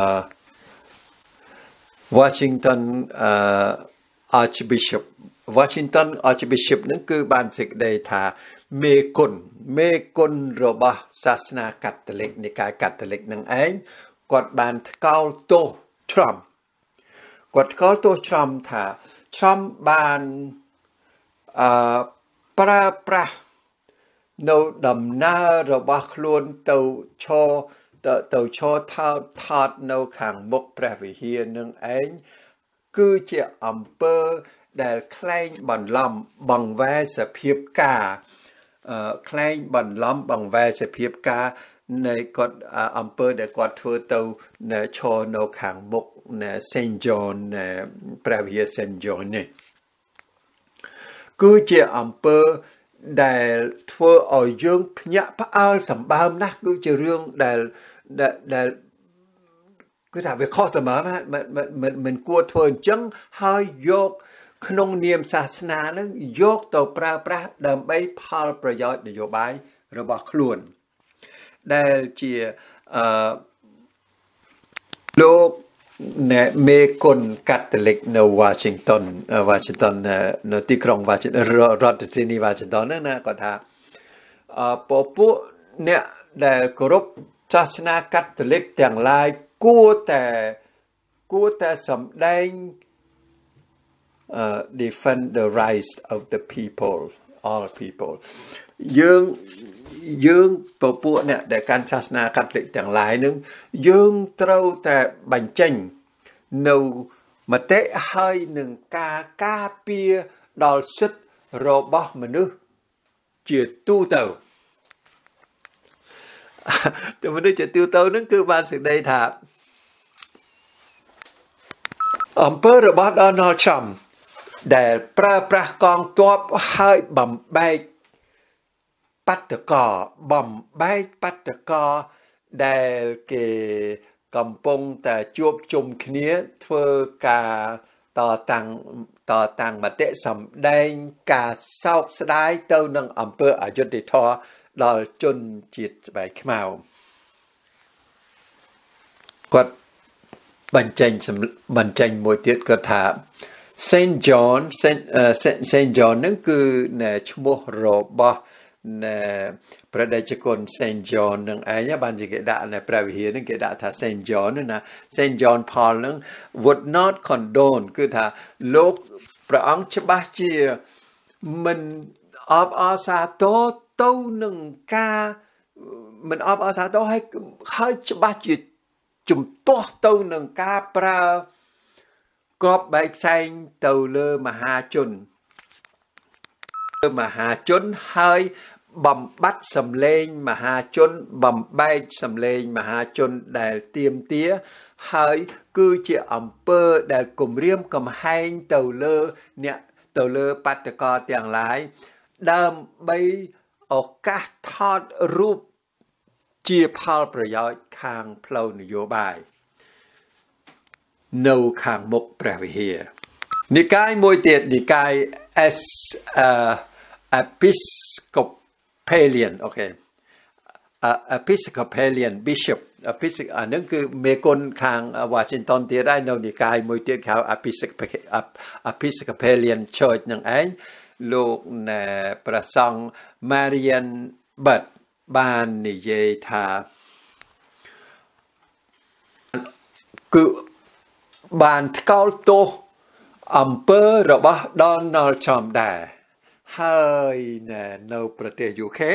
Washington អឺ Archbishop Washington Archbishop នឹងគឺបានសេចក្តីថាមេគុណមេគុណរបស់សាសនាកាតូលិកនិកាយកាតូលិកនឹងឯងគាត់បានថ្កោលទោស Trump គាត់ថ្កោលទោស Trump ថា Trump បានអឺប្រើប្រាស់នៅដំណើររបស់ខ្លួនទៅឈរទៅទៅឈរថោតថតនៅខាងមុខព្រះវិហារនឹងឯងគឺជាអំពើដែលក្លែងបន្លំបង្វែរសភាពការអឺក្លែងបន្លំបង្វែរសភាពការនៃគាត់អំពើដែលគាត់ធ្វើទៅនៅឈរនៅខាងមុខនៅ Saint John នៅព្រះវិហារ Saint John នេះគឺជាអំពើដែលធ្វើឲ្យយើងភ្ញាក់ផ្អើលសម្បើមណាស់គឺជារឿងដែលដែលគឺថាវាខុសសមមិនមិនមិនគួរធ្វើអញ្ចឹងហើយយកក្នុងនាមសាសនានឹងយកទៅប្រើប្រាស់ដើម្បីផលប្រយោជន៍នយោបាយរបស់ខ្លួនដែលជាអឺលោកអ្នកមេគុណកាតូលិកនៅ Washington Washington នៅទីក្រុង Washington រដ្ឋធានី Washington ហ្នឹងណាគាត់ថាអឺពពួកអ្នកដែលគោរពសាសនាកាតូលិកទាំងឡាយគួរតែគួរតែសម្ដែង uh, defend the rights of the people all people យើងយើងពពួកអ្នកដែលកាន់សាសនាកាតូលិកទាំងឡាយនឹងយើងត្រូវតែបញ្ចេញនៅមតិហើយនឹងការការពារដល់សិទ្ធិរបស់មនុស្សជាទូទៅតែមនុស្សជាទូទៅនឹងគឺបានសេចក្តីថាអំពើរបស់ Donald Trump ដែលប្រើប្រាស់កងទ័ពហើយបំបែកបដកោបំបែកបដកោដែលគេកំពុងតែជួបជុំគ្នាធ្វើការតតាំងតតាំងមតិសម្ដែងការសោកស្ដាយទៅនឹងអំពើអយុត្តិធម៌ដល់ជនជាតិស្បែកខ្មៅគាត់បញ្ចេញបញ្ចេញមួយទៀតគាត់ថា Saint John Saint uh, Saint John នឹងគឺឈ្មោះរបស់ในประเดชกรเซนจอห์นนั่งไอ้เนี่ยบางทีก็ได้ในพระวิหารนั่งก็ได้ถ้าเซนจอห์นนั่นนะเซนจอห์นพอลนั่ง would not condone คือถ้าโลกพระองค์ฉบับเจียมันออบอาสาโตโตหนึ่งกามันออบอาสาโตให้ให้ฉบับเจียจุ่มตัวโตหนึ่งกาปรากรอบใบแสงเตาเลอมหาชนมหาชนให้บำบัดสำเลงมหาชนบำบัดสำเลงมหาชนได้เตรียมเตี้ยให้คือจะอำเภอได้กลุ่มเรียมกำแหงเตาเลอเนี่ยเตาเลอปัตตกอต่างหลายดำใบออกกาทอดรูปเจียพาลประโยชน์ทางเพลานโยบายនៅខាងមុខព្រះវិហារនិកាយមួយទៀតនិកាយ S Episcopalian អូខេ Episcopalian Bishop Episc អានឹងគឺមេគុណខាង Washington ទៀតដែរនៅនិកាយមួយទៀតគេហៅ Episcopalian Church នឹងឯងលោកព្រះសង្ឃ Marian Butt បាននិយាយថាគឺបានថ្កោលទោសអំពើរបស់ Donald Trump ដែរហើយនៅប្រទេស ยู เค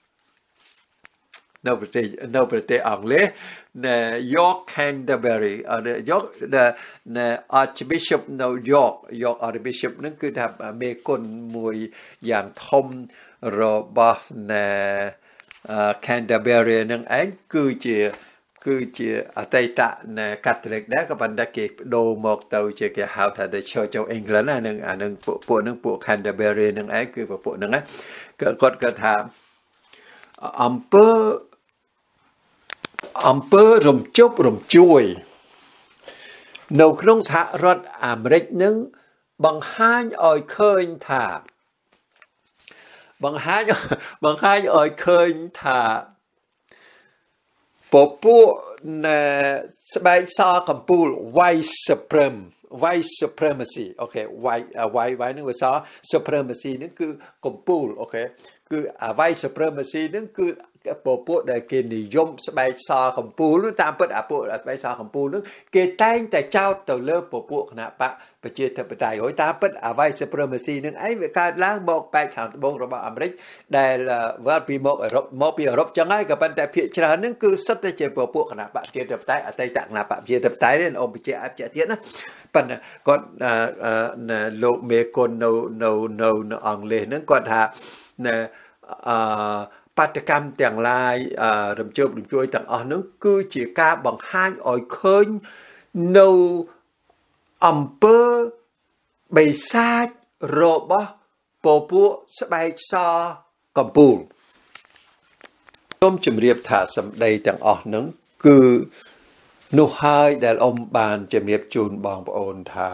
នៅប្រទេសនៅប្រទេសអង់គ្លេសនៅ York Canterbury York the Archbishop នៅ York York Archbishop នឹងគឺថាមេគុណមួយយ៉ាងធំរបស់ Canterbury នឹងឯងគឺជាគឺជាអតីតនៃកាតូលិកដែរក៏ប៉ុន្តែគេបដូរមកទៅជាគេហៅថា The Church of England ណានឹងអានឹងពួកពួកនឹងពួក Canterbury នឹងឯងគឺពួកហ្នឹងគាត់គាត់ថាអំពើអំពើរំជប់រំជួយនៅក្នុងសហរដ្ឋអាមេរិកនឹងបង្ហាញឲ្យឃើញថាបង្ហាញបង្ហាញឲ្យឃើញថាពពួកនៅស្បែកសកម្ពុជា white supreme white supremacy អូខេ white white white នឹងវាស supremacy នឹងគឺកម្ពុជាអូខេគឺ white supremacy នឹងគឺពពួកដែលគេនិយមស្បែកសកម្ពុជាតាមពិតអាពួកស្បែកសកម្ពុជានឹងគេតែងតែចោទទៅលើពពួកគណៈបកប្រជាធិបតេយ្យហើយតាមពិត white supremacy នឹងឯងវាកើតឡើងមកបែកខាងត្បូងរបស់អាមេរិកដែលវាពីមកអឺរ៉ុបមកពីអឺរ៉ុបចឹងហើយក៏ប៉ុន្តែភាគច្រើននឹងគឺសិតតែជាពពួកគណៈបកប្រជាធិបតេយ្យអតីតគណៈបកប្រជាធិបតេយ្យនេះអូបជាអភិជាទៀតណាប៉ុន្តែគាត់លោកមេគុណនៅនៅនៅអង់គ្លេសហ្នឹងគាត់ថាអឺបាតកម្មទាំងឡាយរំជើបរំជួយទាំងអស់នោះគឺជាការបង្ហាញឲ្យឃើញនៅអំពើបិសាចរបស់ពពួកស្បែកសកម្ពុជាខ្ញុំជម្រាបថាសម្ដីទាំងអស់នោះគឺនោះហើយដែលអ៊ំបានជម្រាបជូនបងប្អូនថា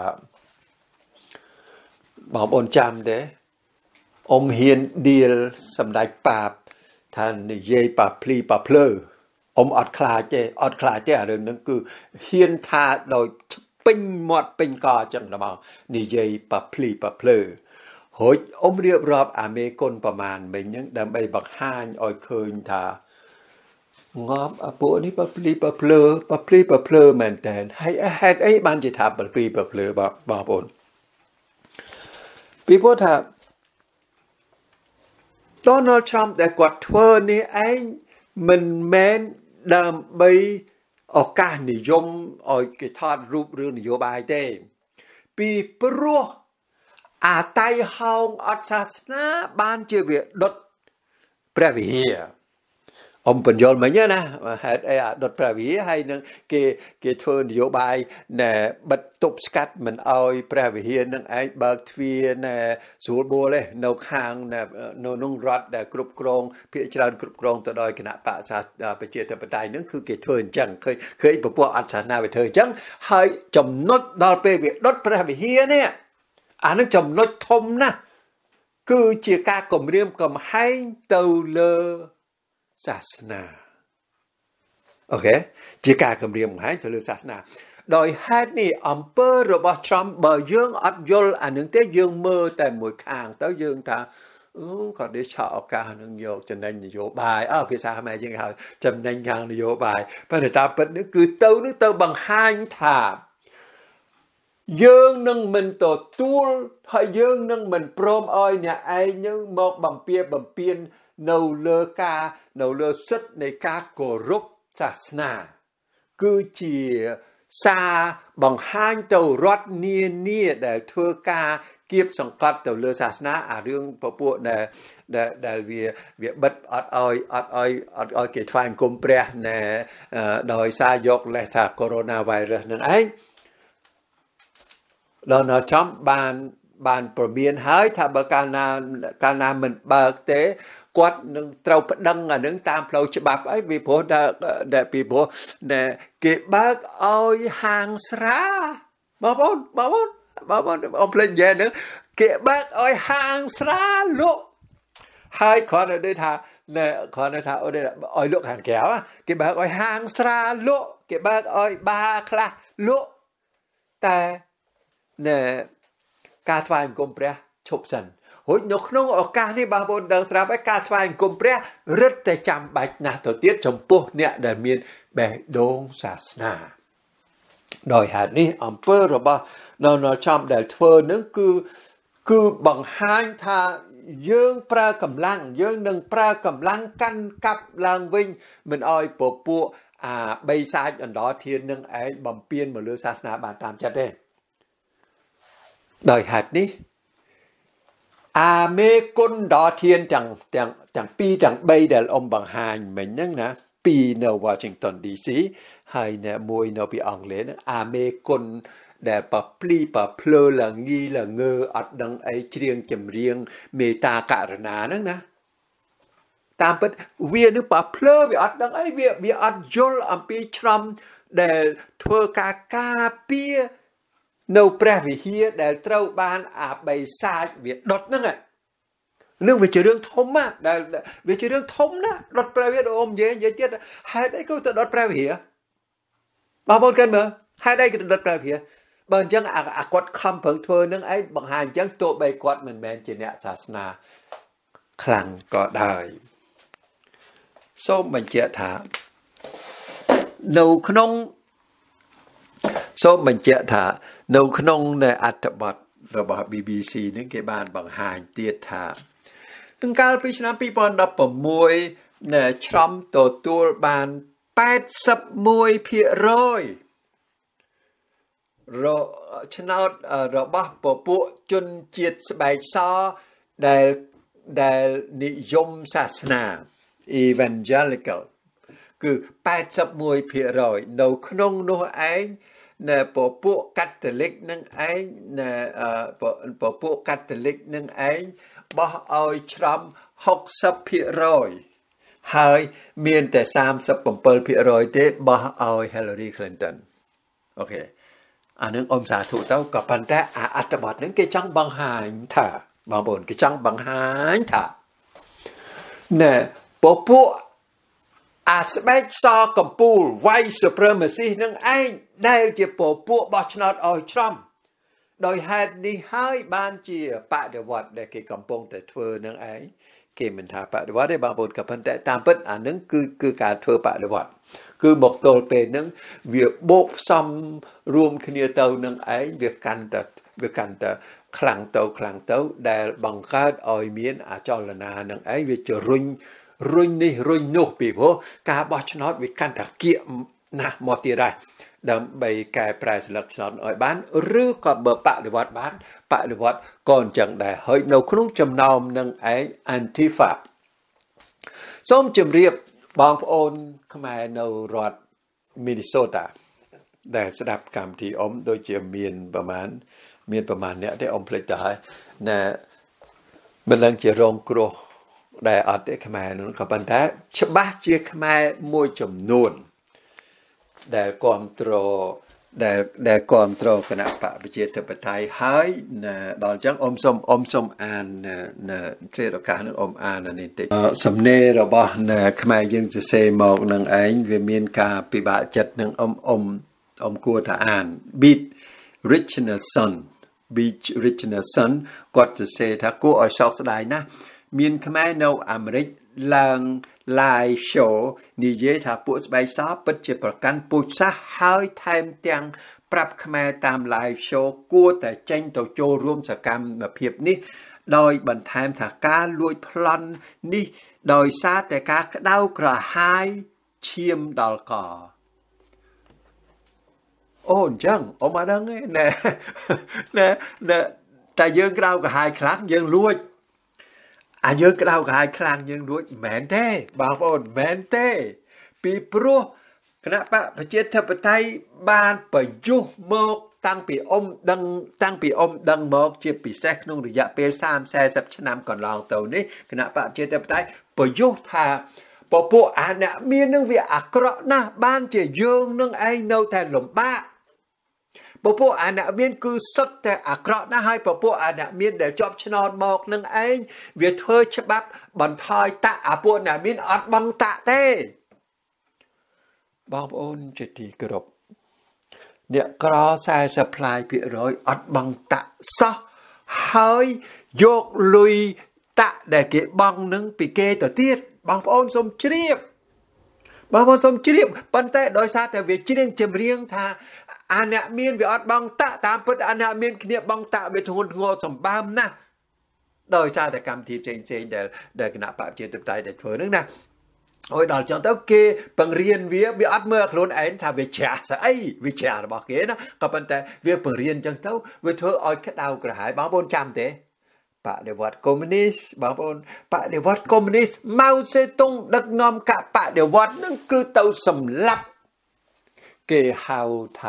បងប្អូនចាំទេអ៊ំហ៊ានឌីលសម្ដេចប៉ាបថានិយាយប៉ាភ្លីប៉ាភ្លើអ៊ំអត់ខ្លាចទេអត់ខ្លាចទេអារឿងហ្នឹងគឺហ៊ានថាដោយពេញមាត់ពេញកអញ្ចឹងដល់និយាយប៉ាភ្លីប៉ាភ្លើរួចអ៊ំរៀបរាប់អាមេគុណប្រមាណមិញហ្នឹងដើម្បីបង្ហាញឲ្យឃើញថាងាប់អាពួកនេះប៉ាភ្លីប៉ាភ្លើប៉ាភ្លីប៉ាភ្លើមែនតើហើយហេតុអីបានជាថាប៉ាភ្លីប៉ាភ្លើបងប្អូនពីព្រោះថាDonald Trump ដែលគាត់ធ្វើនេះឯងមិនមែនដើម្បីឱកាសនិយមឲ្យគេថតរូបរឿងនយោបាយទេពីព្រោះអាតៃហោងអត់សាសនាបានជាវាដុតព្រះវិហារអ៊ំបញ្យល់មិញណាហេតុអីអាដុតព្រះវិហារហើយនឹងគេគេធ្វើនយោបាយណែបិទទប់ស្កាត់មិនឲ្យព្រះវិហារនឹងឯងបើកទ្វារណែស្រួលបួលទេនៅខាងនៅក្នុងរដ្ឋដែលគ្រប់គ្រងភាគច្រើនគ្រប់គ្រងទៅដោយគណៈបកសាប្រជាធិបតេយ្យនឹងគឺគេធ្វើអញ្ចឹងឃើញឃើញពពួកអត់សាសនាវាធ្វើអញ្ចឹងហើយចំណុចដល់ពេលវាដុតព្រះវិហារនេះអានឹងចំណុចធំណាស់គឺជាការគំរាមកំហែងទៅលើសាសនាអូខេជាការគម្រាមកំហែងទៅលើសាសនាដោយហេតុនេះអំពើរបស់ Trump បើយើងអត់យល់អានឹងទេយើងមើលតែមួយខាងទៅយើងថាអก็ได้ชอบการนึงโยกจะนั่นโยบายอ้าวพี่สาวทำไมยังไงจำนั่นการนโยบายเพราะในตาเป็นนึกคือเต้านึกเต้าบังหันถามdương nâng mình tổ tu hay dương nâng mình prom oi nhà ai nhưng một bằng bia bằng biên nấu lơ ca nấu lơ xuấtในca cổ rúcศาสนาcứ chỉ xa bằng hai tàu rót nia nia để thưa ca kiếp sòng cắt tàu lơศาสนาà riêng bộ bộ để để để việc việc bất ọt oi ọt oi ọt oi cái thoại cùng pre nè đòi xa dọc lại thà coronavirus năng ấy Donald Trump ban ban phổ biến hơi thà bờ Cana Cana mình bờ tế quát nâng trâu bắt đăng ở nâng tam phâu chế bạp ấy vì bố đã đã vì bố nè cái bác ơi hàng sra bà bố bà bố bà bố ông lên về nữa cái bác ơi hàng sra lộ hai con ở đây thà nè con ở thà ở đây là ơi lộ hàng kéo á cái bác ơi hàng sra lộ cái bác ơi ba kla lộแต่nè ca thoại cùng pre chụp sần hồi nhóc nông ở ca này bà bồn đằng sau ấy ca thoại cùng pre rất là chăm bạch na tổ tiết trong po nè đại miền bè đôngศาสนาโดยหานี้อำเภอเราบ่เราเราชอบแต่เธอนั้นคือคือบังหันท่ายื่นปลากำลังยื่นหนึ่งปลากำลังกันกับลางวิ่งมันอ้อยปวปัวอ่าใบซ้ายอันดอเทียนหนึ่งไอ้บำเพ็ญมาเรื่องศาสนาบานตามจัดได้đời hạt ní à mê côn đỏ thiên chẳng chẳng chẳng pi chẳng bay để ông bằng hành mình nhắc nè pi nào Washington đê xê hay nè môi nào bị ong lên à mê côn để bà pli bà plơ là nghi là ngơ ọt đằng ấy riêng chầm riêng mê ta cả rồi nà nè tam bất vì nếu bà plơ bị ọt đằng ấy vì vì ọt dôl âm pi Trump để thưa cả ca pia nấu pre vì hia để trâu ban à bày xa việc đốt nữa này nương về chữ đường thông á để về chữ đường thông đó đốt pre việc ôm dễ dễ chết hai đấy có đốt pre vì hia bao bốn cân mà hai đây cái đốt pre vì hia bên chân à à quạt khăm phẳng thưa nương ấy bằng hàng chân tổ bày quạt mình men chỉ nèศาสนาคลังก็ได้ส้มมันเจี๊ยถานูขนมส้มมันเจี๊ยถาនៅក្នុងនៃអត្ថបទរបស់ บี บี ซี នឹងគេបានបង្ហាញទៀតថានឹងកាលពីឆ្នាំពីរពាន់ដប់ប្រាំមួយនៅឆ្លំទទួលបាន八十一ភាគរយរឆ្នោតរបស់ពពួកជនជាតិស្បែកសដែលដែលនិយមសាសនា evangelical គឺ八十一ភាគរយនៅក្នុងនោះឯងnè bộ bộ Catholic nâng ấy nè bộ bộ Catholic nâng ấy bỏ oi Trump học sắp phía rồi hai miền tại sam sắp bấm bờ phía rồi thế bỏ oi Hillary Clinton ok anh nâng ông xã thủ tao có bàn tay à à tập bọt nâng cái trăng bằng hành thả bằng bồn cái trăng bằng hành thả nè bộ bộอาสเปกซอกัมพูลไวส์สุพรรณสีนั่งไอ้ได้จะปวดปวดบอชนอตออยทรัมโดยเหตุนี้ให้บ้านจีปะเดวัดได้เกี่ยกัมพงแต่เธอนั่งไอ้เกี่ยมันทาปะเดวัดได้บางบทกับพันแต่ตามเปิดอ่านนั่งคือคือการเธอปะเดวัดคือบอกตัวเป็นนั่งเวียบกซ้ำรวมคณีเตานั่งไอ้เวียกันแต่เวียกันแต่คลังเตาคลังเตาได้บังคับออยเมียนอาจารนานั่งไอ้เวียจะรุ่งรุ่นนี้รุ่นนู้นปีพอการบอชนอตวิกันตะเกียมนะมอตีได้ดำใบกายปลายสลักสอนอ่อยบ้านหรือก็เบอร์ปะหรือวัดบ้านปะหรือวัดก่อนจังได้เฮ้ยเราครุ่งจำนำนังไออันทิฟาส้มจำเรียบบางโอนขมายในรัฐมินนิโซตาได้สดับกรรมที่อมโดยเจียมีนประมาณมีนประมาณเนี้ยได้อมเพลย์จ่ายเนี่ยมันลังจะรองกลัวได้อัดได้ขมายนั้นกับปัญหาฉบับเจียขมายมวยจำนวนได้ความตรได้ได้ความตรคณะปะประเจตปไตยหายนะตอนจังอมสมอมสมอ่านนะนะเจตการนั้นอมอ่านนั่นเองสำเนียงเราบอกนะขมายยังจะเสมอกนังเองเวมีนกาปิบะจัดนังอมอมอมกัวตาอ่านบิดริชเนอร์สันบิดริชเนอร์สันก็จะเสถ้ากูอ่อยชอบสลายนะមានខ្មែរនៅអាមេរិកឡើង live show និយាយថាពួកស្បែកសពិតជាប្រកាន់ពូជសាសន៍ហើយថែមទាំងប្រាប់ខ្មែរតាម live show គួរតែចេញទៅចូលរួមសកម្មភាពនេះដោយបន្ថែមថាការលួចប្លន់នេះដោយសារតែការក្តៅក្រហាយឈាមដល់កអូអញ្ចឹងអូមកដឹងណែណែណែតែយើងក្តៅក្រហាយខ្លាំងយើងលួចអាយើងក្តៅក្រហាយខ្លាំងយើងលួចមិនមែនទេបងប្អូនមិនមែនទេពីព្រោះគណៈបកប្រជាធិបតេយ្យបានប្រយុទ្ធមកតាំងពីអ៊ំដឹងតាំងពីអ៊ំដឹងមកជាពិសេសក្នុងរយៈពេលសាមសិប 40ឆ្នាំកន្លងទៅនេះគណៈបកប្រជាធិបតេយ្យប្រយុទ្ធថាពពួកអាអ្នកមាននឹងវាអាក្រក់ណាស់បានជាយើងនឹងឯងនៅតែលំបាកពពួកអាអ្នកមានគឺសុទ្ធតែអាក្រក់ណាស់ហើយពពួកអាអ្នកមានដែលជាប់ឆ្នោតមកនឹងឯងវាធ្វើច្បាប់បន្ថយតាក់អាពួកអ្នកមានអត់បង់តាក់ទេបងប្អូនជាទីគោរពអ្នកក្រសែសផ្លាយភាគរយអត់បង់តាក់សោះហើយយកលុយតាក់ដែលគេបង់នឹងពីគេទៅទៀតបងប្អូនសូមជ្រាបបងប្អូនសូមជ្រាបប៉ុន្តែដោយសារតែវាជ្រៀងចម្រៀងថាអាអ្នកមានវាអត់បង់តាក់តាមពិតអាអ្នកមានគ្នាបង់តាក់វាធ្ងន់ធ្ងរសម្បើមណាស់ដោយសារតែកម្មវិធីផ្សេងផ្សេងដែលដែលគណៈបព្វជិតបតៃដែលធ្វើនឹងណាអូយដល់ចឹងទៅគេបង្រៀនវាវាអត់មើលខ្លួនឯងថាវាជ្រះស្អីវាជ្រះរបស់គេណាក៏ប៉ុន្តែវាបង្រៀនចឹងទៅវាធ្វើឲ្យក្តៅក្រហាយបងប្អូនចាំទេបដិវត្តកុម្មុយនីសបងប្អូនបដិវត្តកុម្មុយនីសម៉ៅសេតុងដឹកនាំការបដិវត្តនឹងគឺទៅសម្លាប់គេហៅថា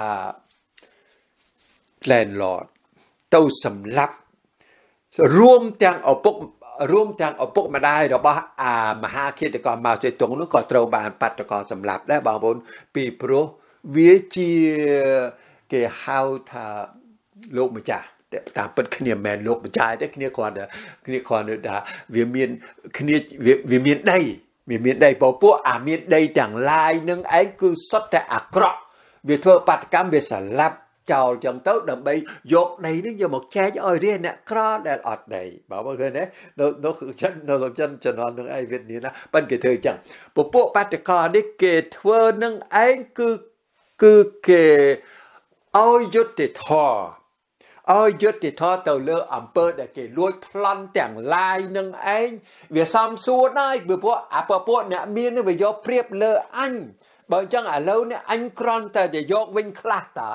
landlord ទៅសម្លាប់រួមទាំងឪពុករួមទាំងឪពុកម្ដាយរបស់អាមហាឃាតករម៉ៅសេតុងនោះក៏ត្រូវបានបាតុករសម្លាប់ដែរបងប្អូនពីព្រោះវាជាគេហៅថាលោកម្ចាស់តាមពិតគ្នាមិនមែនលោកម្ចាស់ទេគ្នាគ្រាន់តែគ្នាគ្រាន់តែថាវាមានគ្នាវាមានដីវាមានដីពពួកអាមានដីទាំងឡាយនឹងឯងគឺសុទ្ធតែអាក្រក់វាធ្វើបាតកម្មវាស្លាប់ចោលចឹងទៅដើម្បីយកដីនេះយកមកចែកឲ្យរាអ្នកក្រដែលអត់ដីបងប្អូនឃើញទេនៅនៅចឹងនៅចិនជំនាន់នឹងឯងវៀតនាមណាប៉ិនគេធ្វើចឹងពពួកបាតកោនេះគេធ្វើនឹងឯងគឺគឺគេឲ្យយុត្តិធម៌ឲ្យយុត្តិធម៌ទៅលើអំពើដែលគេលួចប្លន់ទាំងឡាយនឹងឯងវាសំសួរដែរពីពួកអាពពួកអ្នកមានវាយកព្រៀបលើអញបើអញ្ចឹងឥឡូវនេះអញក្រន់តែយកវិញខ្លះតើ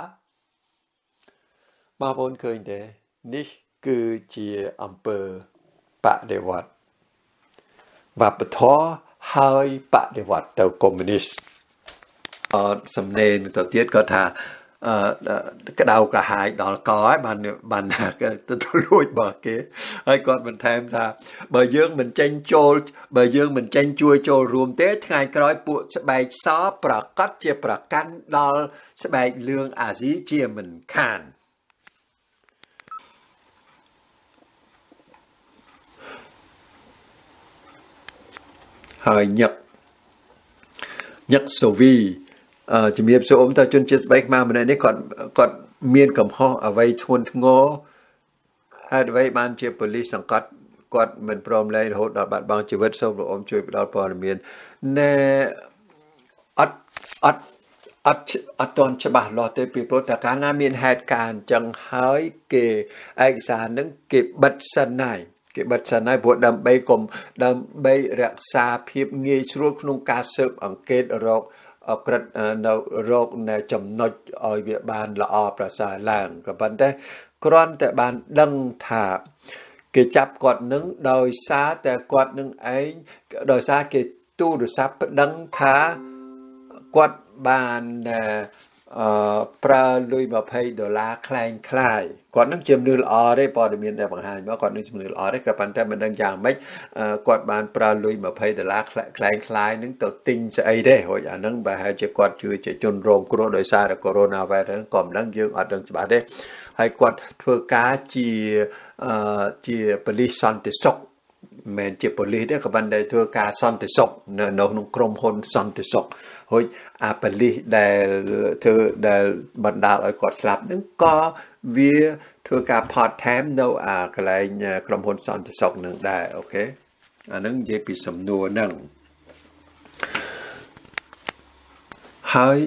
បងប្អូនឃើញទេនេះគឺជាអំពើបដិវត្តវប្បធម៌ហើយបដិវត្តទៅកុម្មុយនីសអត់សំណេរទៅទៀតក៏ថាអឺក្តៅក្រហាយដល់កហើយបានបានទៅលួចរបស់គេហើយគាត់បន្ថែមថាបើយើងមិនចេញចូលបើយើងមិនចេញជួយចូលរួមទេថ្ងៃក្រោយពួកស្បែកសប្រកាសជាប្រកាន់ដល់ស្បែកលឿងអាស៊ីជាមិនខានហើយញឹកញឹកសូវីអឺជំរាបសួរអ៊ំតើជនជាតិស្បែកខ្មៅម្នាក់នេះគាត់គាត់មានកំហុសអ្វីធ្ងន់ធ្ងរហើយអ្វីបានជាប៉ូលីសសង្កត់គាត់មិនព្រមលែងរហូតដល់បាត់បង់ជីវិតសូមលោកអ៊ំជួយផ្ដល់ព័ត៌មានណែអត់អត់អត់អត់តន់ច្បាស់លាស់ទេពីព្រោះតែកាលណាមានហេតុការណ៍អញ្ចឹងហើយគេឯកសារនឹងគេបិទសិនហើយគេបិទសិនហើយព្រោះដើម្បីកុំដើម្បីរក្សាភាពងាយស្រួលក្នុងការស៊ើបអង្កេតរកអក្រិតនៅរោគនៅចំណុចឲ្យវាបានល្អប្រសើរឡើងក៏ប៉ុន្តែគ្រាន់តែបានដឹងថាគេចាប់គាត់នឹងដោយសារតែគាត់នឹងឯងដោយសារគេទូរស័ព្ទប្តឹងថាគាត់បានអឺប្រើលុយ20ដុល្លារคล้ายคล้ายគាត់នឹងជាមនុស្សល្អទេព័ត៌មានដែលបង្ហាញមកគាត់នឹងជាមនុស្សល្អទេក៏ប៉ុន្តែមិនដឹងយ៉ាងម៉េចគាត់បានប្រើលុយ20ដុល្លារคล้ายคล้ายនឹងទៅទិញស្អីទេរួចអានឹងបើហៅជាគាត់ជួយជាជនរងគ្រោះដោយសារតែកូវីដ -19 ក៏មិនដឹងយើងអត់ដឹងច្បាស់ទេហើយគាត់ធ្វើការជាអឺជាប៉ូលីសសន្តិសុខមិនជាប៉ូលីសទេក៏ប៉ុន្តែធ្វើការសន្តិសុខនៅក្នុងក្រុមហ៊ុនសន្តិសុខរួចអាប៉ូលីសដែលធ្វើដែលបណ្ដាលឲ្យគាត់ស្លាប់ហ្នឹងក៏វាធ្វើការ part time នៅអាកន្លែងក្រុមហ៊ុនសន្តិសុខនឹងដែរអូខេអានឹងនិយាយពីសំណួរហ្នឹងហើយ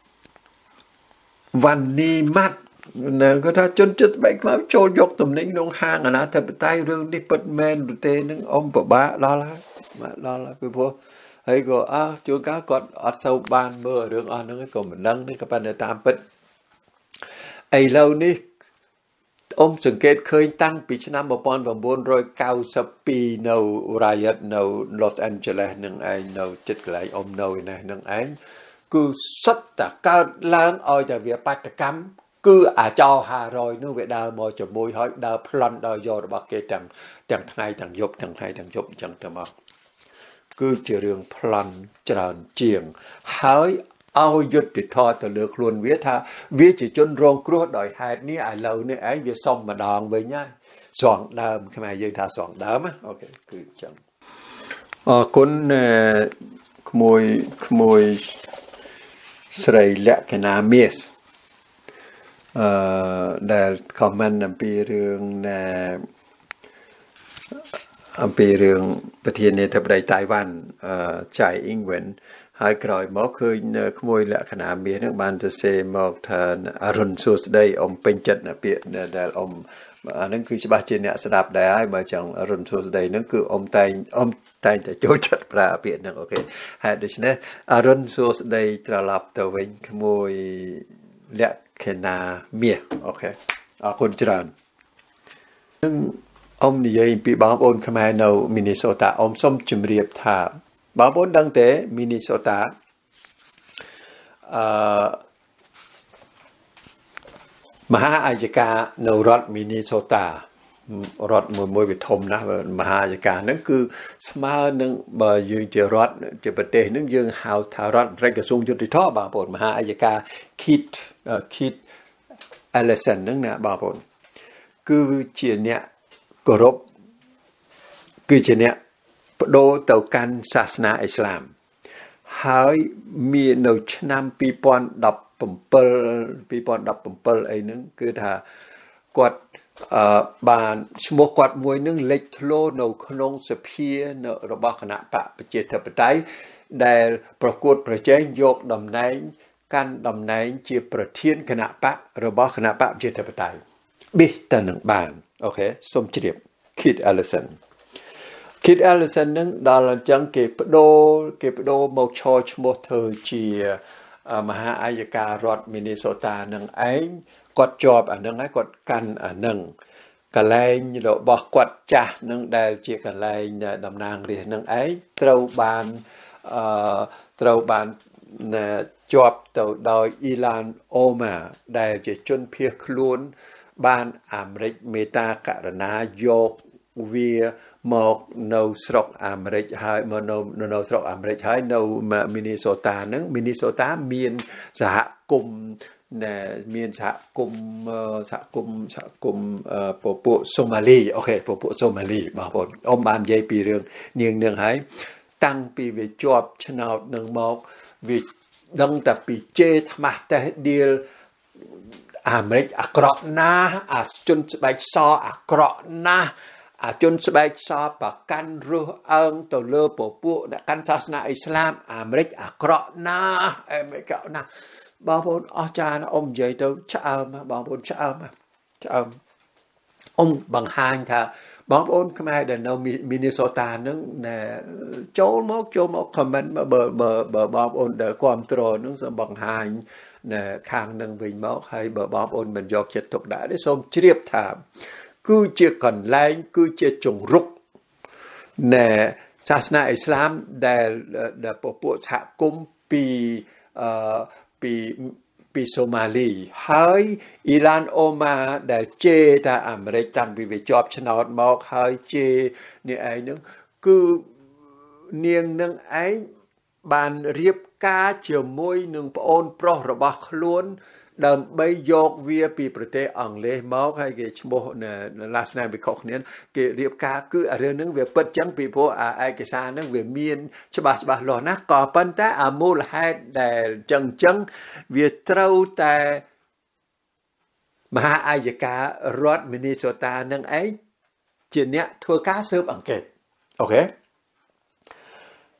វ៉ាន់នីម៉ាត់នៅគាត់ថាជនចិត្តបែកខ្មៅចូលយកតំណែងក្នុងហាងអនាធិបតេយ្យរឿងនេះពិតមែនទេនឹងអមពិបាកដល់ហើយបាទដល់ហើយពីព្រោះហើយក៏អើជួនកាលគាត់អត់សូវបានមើលរឿងអស់ហ្នឹងក៏មិនដឹងនេះក៏ប៉ុន្តែតាមពិតឥឡូវនេះអមសង្កេតឃើញតាំងពីឆ្នាំnineteen ninety-twoនៅ riot នៅ Los Angeles នឹងឯងនៅចិត្តកន្លែងអមនៅឯនេះនឹងឯងគឺសុទ្ធតែកើតឡើងឲ្យតែវាបាតកម្មគឺអាចោfive hundredនោះវាដើរមកជាមួយហើយដើរប្លន់ដល់យករបស់គេទាំងទាំងថ្ងៃទាំងយប់ទាំងថ្ងៃទាំងយប់អញ្ចឹងទៅមកគឺជារឿងប្លន់ច្រើនជាងហើយឲ្យយុទ្ធធរទៅលើខ្លួនវាថាវាជាជនរងគ្រោះដោយហេតុនេះឥឡូវនេះឯងវាសុំម្ដងវិញហើយស្រង់ដើមខ្មែរយើងថាស្រង់ដើមអូខេគឺអញ្ចឹងអរគុណក្មួយក្មួយស្រីលក្ខណាមាសអឺដែល comment អំពីរឿងណាអំពីរឿងប្រធានាធិបតីតៃវ៉ាន់អឺចៃអ៊ីងវិនហើយក្រោយមកឃើញក្មួយលក្ខណៈមាសហ្នឹងបានទៅសេមកថាអរុនសួស្ដីអ៊ំពេញចិត្តពាក្យដែលអ៊ំអាហ្នឹងគឺច្បាស់ជាអ្នកស្ដាប់ដែរហើយបើចង់អរុនសួស្ដីហ្នឹងគឺអ៊ំតែងអ៊ំតែងតែចូលចិត្តប្រើពាក្យហ្នឹងអូខេហើយដូច្នេះអរុនសួស្ដីត្រឡប់ទៅវិញក្មួយលក្ខណៈមាសអូខេអរគុណច្រើននឹងអ៊ំនិយាយពីបងប្អូនខ្មែរនៅ Minnesota អ៊ំសូមជម្រាបថាបងប្អូនដឹងទេ Minnesota អឺមហាអាយកានៅរដ្ឋ Minnesota រដ្ឋមួយមួយវាធំណាស់មហាអាយកាហ្នឹងគឺស្មើនឹងបើយើងជារដ្ឋជាប្រទេសហ្នឹងយើងហៅថារដ្ឋមន្ត្រីក្រសួងយុតិធម៌បងប្អូនមហាអាយកា Keith Keith Ellison ហ្នឹងណាបងប្អូនគឺជាអ្នកគោរពគឺជាអ្នកបដូរទៅកាន់សាសនាអ៊ីស្លាមហើយមាននៅឆ្នាំtwo thousand seventeenអីហ្នឹងគឺថាគាត់អឺបានឈ្មោះគាត់មួយនឹងលេចធ្លោនៅក្នុងសភានៅរបស់គណៈបកប្រជាធិបតេយ្យដែលប្រកួតប្រជែងយកតំណែងកាន់តំណែងជាប្រធានគណៈបករបស់គណៈបកប្រជាធិបតេយ្យប៊ីតនឹងបានអូខេសូមជ្រាប Keith Ellison Keith Ellison នឹងដល់អញ្ចឹងគេបដូរគេបដូរមកឈរឈ្មោះធ្វើជាមហាអាយការដ្ឋ Minnesota នឹងឯងគាត់ជាប់អានឹងហើយគាត់កាន់អានឹងកន្លែងរបស់គាត់ចាស់នឹងដែលជាកន្លែងតំណាងរាស្ត្រនឹងឯងត្រូវបានអឺត្រូវបានជាប់ទៅដោយអ៊ីឡានអូម៉ាដែលជាជនភៀសខ្លួនបានអាមេរិកមេត្តាករុណាយកវាមកនៅស្រុកអាមេរិកហើយមកនៅនៅស្រុកអាមេរិកហើយនៅ Minnesota ហ្នឹង Minnesota មានសហគមន៍ណែមានសហគមន៍សហគមន៍សហគមន៍ពពួកសូម៉ាលីអូខេពពួកសូម៉ាលីបងប្អូនអ៊ំបាននិយាយពីរឿងនាងនឹងហើយតាំងពីវាជាប់ឆ្នោតនឹងមកវាដឹងតែពីជេរថ្មាស់តេះដៀលអាមេរិកអាក្រក់ណាស់អាជនស្បែកសអាក្រក់ណាស់អាជនស្បែកសប្រកាន់រស់អើងទៅលើពពួកអ្នកកាន់សាសនាអ៊ីស្លាមអាមេរិកអាក្រក់ណាស់អាមេរិកណាស់បងប្អូនអស់ចាអ៊ំនិយាយទៅឆ្អើមបងប្អូនឆ្អើមឆ្អើមអ៊ំបង្ហាញថាបងប្អូនខ្មែរដែលនៅ Minnesota ហ្នឹងណែចូលមកចូលមក comment មកបើបើបងប្អូនដែលគ្រប់គ្រងហ្នឹងសូមបង្ហាញណែខាងនឹងវិញមកហើយបើបងប្អូនមិនយកចិត្តទុកដាក់ទេសូមជ្រាបថាគឺជាកន្លែងគឺជាជង្រុកណែសាសនាអ៊ីស្លាមដែលដែលពពួកសហគមន៍ពីអឺពីពីសូម៉ាលីហើយអ៊ីឡានអូម៉ាដែលជេរថាអាមេរិកតាំងពីវាជាប់ឆ្នោតមកហើយជេរនេះឯងហ្នឹងគឺនាងនឹងឯងបានរៀបការជាមួយនឹងប្អូនប្រុសរបស់ខ្លួនដើម្បីយកវាពីប្រទេសអង់គ្លេសមកហើយគេឈ្មោះ last name វាខុសគ្នាគេរៀបការគឺរឿងហ្នឹងវាពិតចឹងពីព្រោះឯកសារហ្នឹងវាមានច្បាស់ច្បាស់លាស់ណាស់ក៏ប៉ុន្តែអាមូលហេតុដែលចឹងចឹងវាត្រូវតែមហាអាយការដ្ឋ Minnesota ហ្នឹងឯងជាអ្នកធ្វើការស៊ើបអង្កេតអូខេ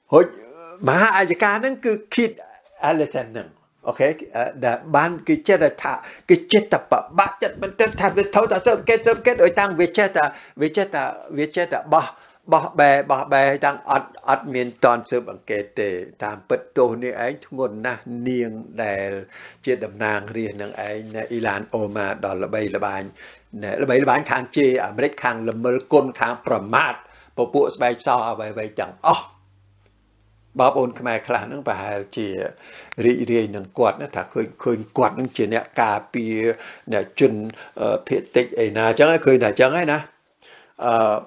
ហូចមហាអាយកាហ្នឹងគឺ Kit Allison ហ្នឹងអូខេដែលបានគឺចិត្តថាគឺចិត្តបបាក់ចិត្តមិនទៅថាវាថោតាសើកេតសើកេតឲ្យតាំងវាចិត្តវាចិត្តវាចិត្តបោះបោះបែបោះបែតាំងអត់អត់មានតនសើបអង្កេតទេតាមពិតទោសនេះឯងធ្ងន់ណាស់នាងដែលជាតំណាងរាស្ត្រនឹងឯងអ៊ីឡានអូម៉ាដល់ល្បីល្បាញល្បីល្បាញខាងជេអាមេរិកខាងល្មិលគុណខាងប្រមាថពពួកស្បែកសអ្វីៗទាំងអស់បងប្អូនខ្មែរខ្លះហ្នឹងប្រហែលជារីករាយនឹងគាត់ណាថាឃើញឃើញគាត់ហ្នឹងជាអ្នកការពារអ្នកជនភាគតិចអីណាអញ្ចឹងឃើញតែអញ្ចឹងហើយណាអឺ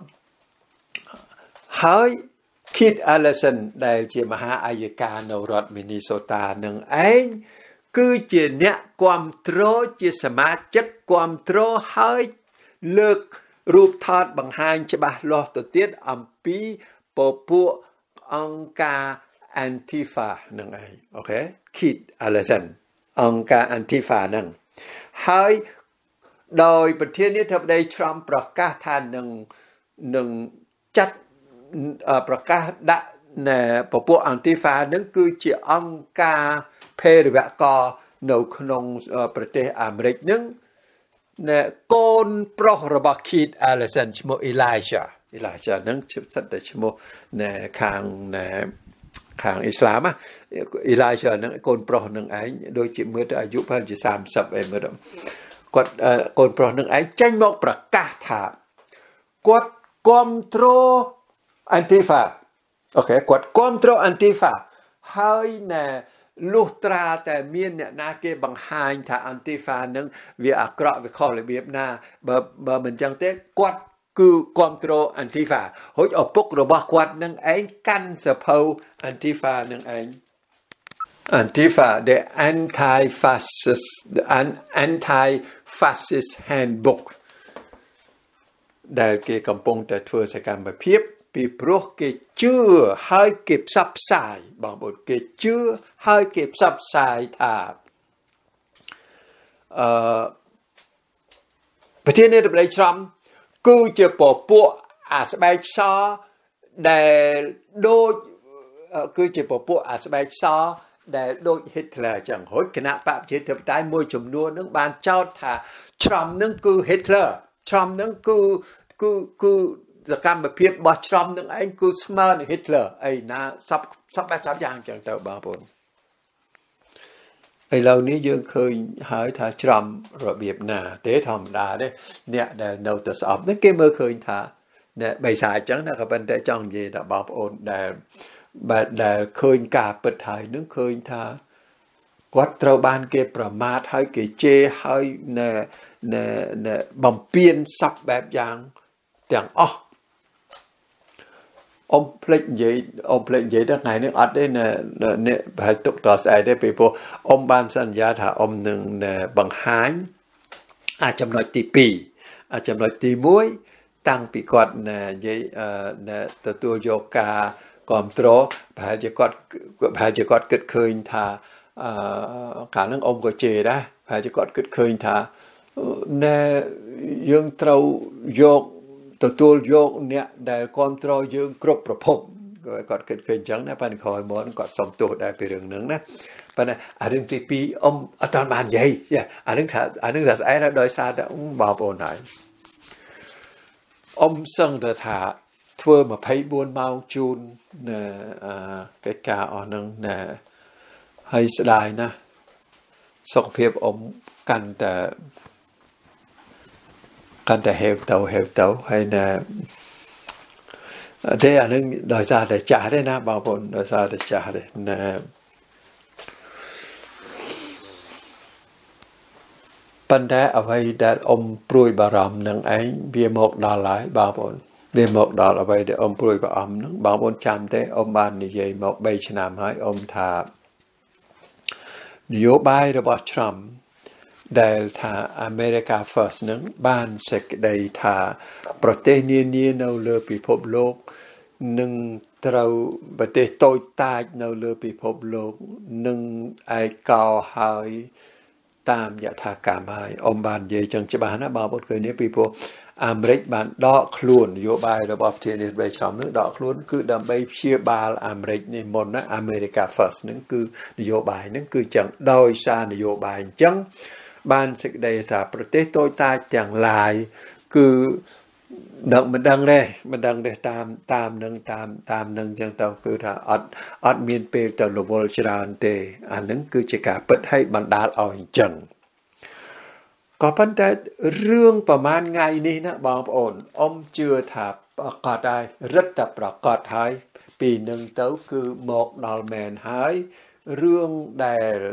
ហើយ Kit Allison ដែលជាមហាអាយកានៅរដ្ឋ Minnesota នឹងឯងគឺជាអ្នកគ្រប់គ្រងជាសមាជិកគ្រប់គ្រងហើយលើករូបថតបង្ហាញច្បាស់លាស់ទៅទៀតអំពីពពួកអង្គការ Antifa នឹងឯងអូខេ Kit Allison អង្គការ Antifa នឹងហើយដោយប្រធានាធិបតី Trump ប្រកាសថានឹងនឹងចាត់ប្រកាសដាក់នៅពពួក Antifa នឹងគឺជាអង្គការភេរវករនៅក្នុងប្រទេសអាមេរិកនឹងណែកូនប្រុសរបស់ Kit Allison ឈ្មោះ Elijah Elijah នឹងសិតតែឈ្មោះណែខាងណែខាងអ៊ីស្លាមណា Elijah នឹងកូនប្រុសនឹងឯងដូចជាមើលទៅអាយុប្រហែលជាសាមសិបអីមើលគាត់កូនប្រុសនឹងឯងចេញមកប្រកាសថាគាត់គ្រប់គ្រង Antifa អូខេគាត់គ្រប់គ្រង Antifa ហើយណែលុះត្រាតែមានអ្នកណាគេបង្ហាញថា Antifa នឹងវាអាក្រក់វាខុសរបៀបណាបើបើមិនចឹងទេគាត់គឺគ្រប់គ្រង Antifa ហូចឪពុករបស់គាត់នឹងឯងកាន់សភៅ Antifa នឹងឯង Antifa the anti-fascist the anti-fascist handbook ដែលគេកំពុងតែធ្វើសកម្មភាពពីព្រោះគេជឿហើយគេផ្សព្វផ្សាយបងប្អូនគេជឿហើយគេផ្សព្វផ្សាយថាអឺប្រធានាធិបតី Trump គឺជាពពួកអាស្បែកសដែលដូចគឺជាពពួកអាស្បែកសដែលដូច Hitler ចឹងរួចគណៈបព្វជិតធិបតេយ្យមួយចំនួននឹងបានចោទថា Trump នឹងគឺ Hitler Trump នឹងគឺគឺគឺសកម្មភាពរបស់ Trump នឹងឯងគឺស្មើនឹង Hitler អីណាសពសពបែបសពយ៉ាងចឹងទៅបងប្អូនឥឡូវនេះយើងឃើញហើយថា Trump របៀបណាទេធម្មតាទេអ្នកដែលនៅទៅស្អប់នេះគេមើលឃើញថាអ្នកបិសាចចឹងណាក៏ប៉ុន្តែចង់និយាយថាបងប្អូនដែលបាទដែលឃើញការពិតហើយនឹងឃើញថាគាត់ត្រូវបានគេប្រមាថហើយគេជេរហើយណែណែបំពេញសពបែបយ៉ាងទាំងអស់អ៊ំភ្លេចនិយាយអ៊ំភ្លេចនិយាយដល់ថ្ងៃនេះអត់ទេណែនេះប្រហែលទុកតស្អែកទេពីព្រោះអ៊ំបានសន្យាថាអ៊ំនឹងបង្ហាញអាចចំណុចទីពីរអាចចំណុចទីមួយតាំងពីគាត់និយាយទទួលយកការគ្រប់គ្រងប្រហែលជាគាត់ប្រហែលជាគាត់គិតឃើញថាអឺកាលហ្នឹងអ៊ំក៏ជេរដែរប្រហែលជាគាត់គិតឃើញថាណែយើងត្រូវយកទទួលយកអ្នកដែលគ្រប់គ្រងយើងគ្រប់ប្រភពគាត់គិតឃើញអញ្ចឹងណាប៉ុន្តែក្រោយមកគាត់សុំទោសដែរពីរឿងហ្នឹងណាប៉ុន្តែអារឿងទីពីរអ៊ំអត់តាន់បាននិយាយអារឿងថាអារឿងថាស្អែកដោយសារតែបងប្អូនហើយអ៊ំសឹងទៅថាធ្វើยี่สิบสี่ម៉ោងជូនណាកិច្ចការអស់ហ្នឹងណាហើយស្ដាយណាស់សុខភាពអ៊ំកាន់តែកាន់តែហេវទៅហេវទៅហើយណាតែអានឹងដោយសារតែចាស់ទេណាបងប្អូនដោយសារតែចាស់ទេណាប៉ុន្តែអ្វីដែលអ៊ំព្រួយបារម្ភនឹងឯងវាមកដល់ហើយបងប្អូនវាមកដល់អ្វីដែលអ៊ំព្រួយបារម្ភនឹងបងប្អូនចាំទេអ៊ំបាននិយាយមកបីឆ្នាំហើយអ៊ំថានយោបាយរបស់ Trump ដែលថា America First នឹងបានសេចក្តីថាប្រទេសនានានៅលើពិភពលោកនឹងត្រូវប្រទេសតូចតាចនៅលើពិភពលោកនឹងឯកោហើយตามยถากรรมให้อมบานเยจังจะบานะบาบทเคยนี้ปีโพอเมริกบานดอกคลุนโยบายระบบเทนนิสใบชอมนึกดอกคลุนคือดำใบเชียบาลอเมริกในมนนะอเมริกาเฟิร์สนึงคือนโยบายนึงคือจังโดยสารนโยบายจังบานสิกได้ถ้าประเทศโตตาจังลายคือดังมันดังเลยมันดังเลยตามตามนึงตามตามนึงจังเต่าคือถ้าอัดอัดมีนเปลแต่ละวอลชรานเตอันนึงคือจะการเปิดให้บรรดาเอาจังก็พันแต่เรื่องประมาณไงนี่นะบางคนอมเชื่อถ้าประกาศได้รัฐประกาศให้ปีหนึ่งเต้าคือหมกดอลแมนหายเรื่องได้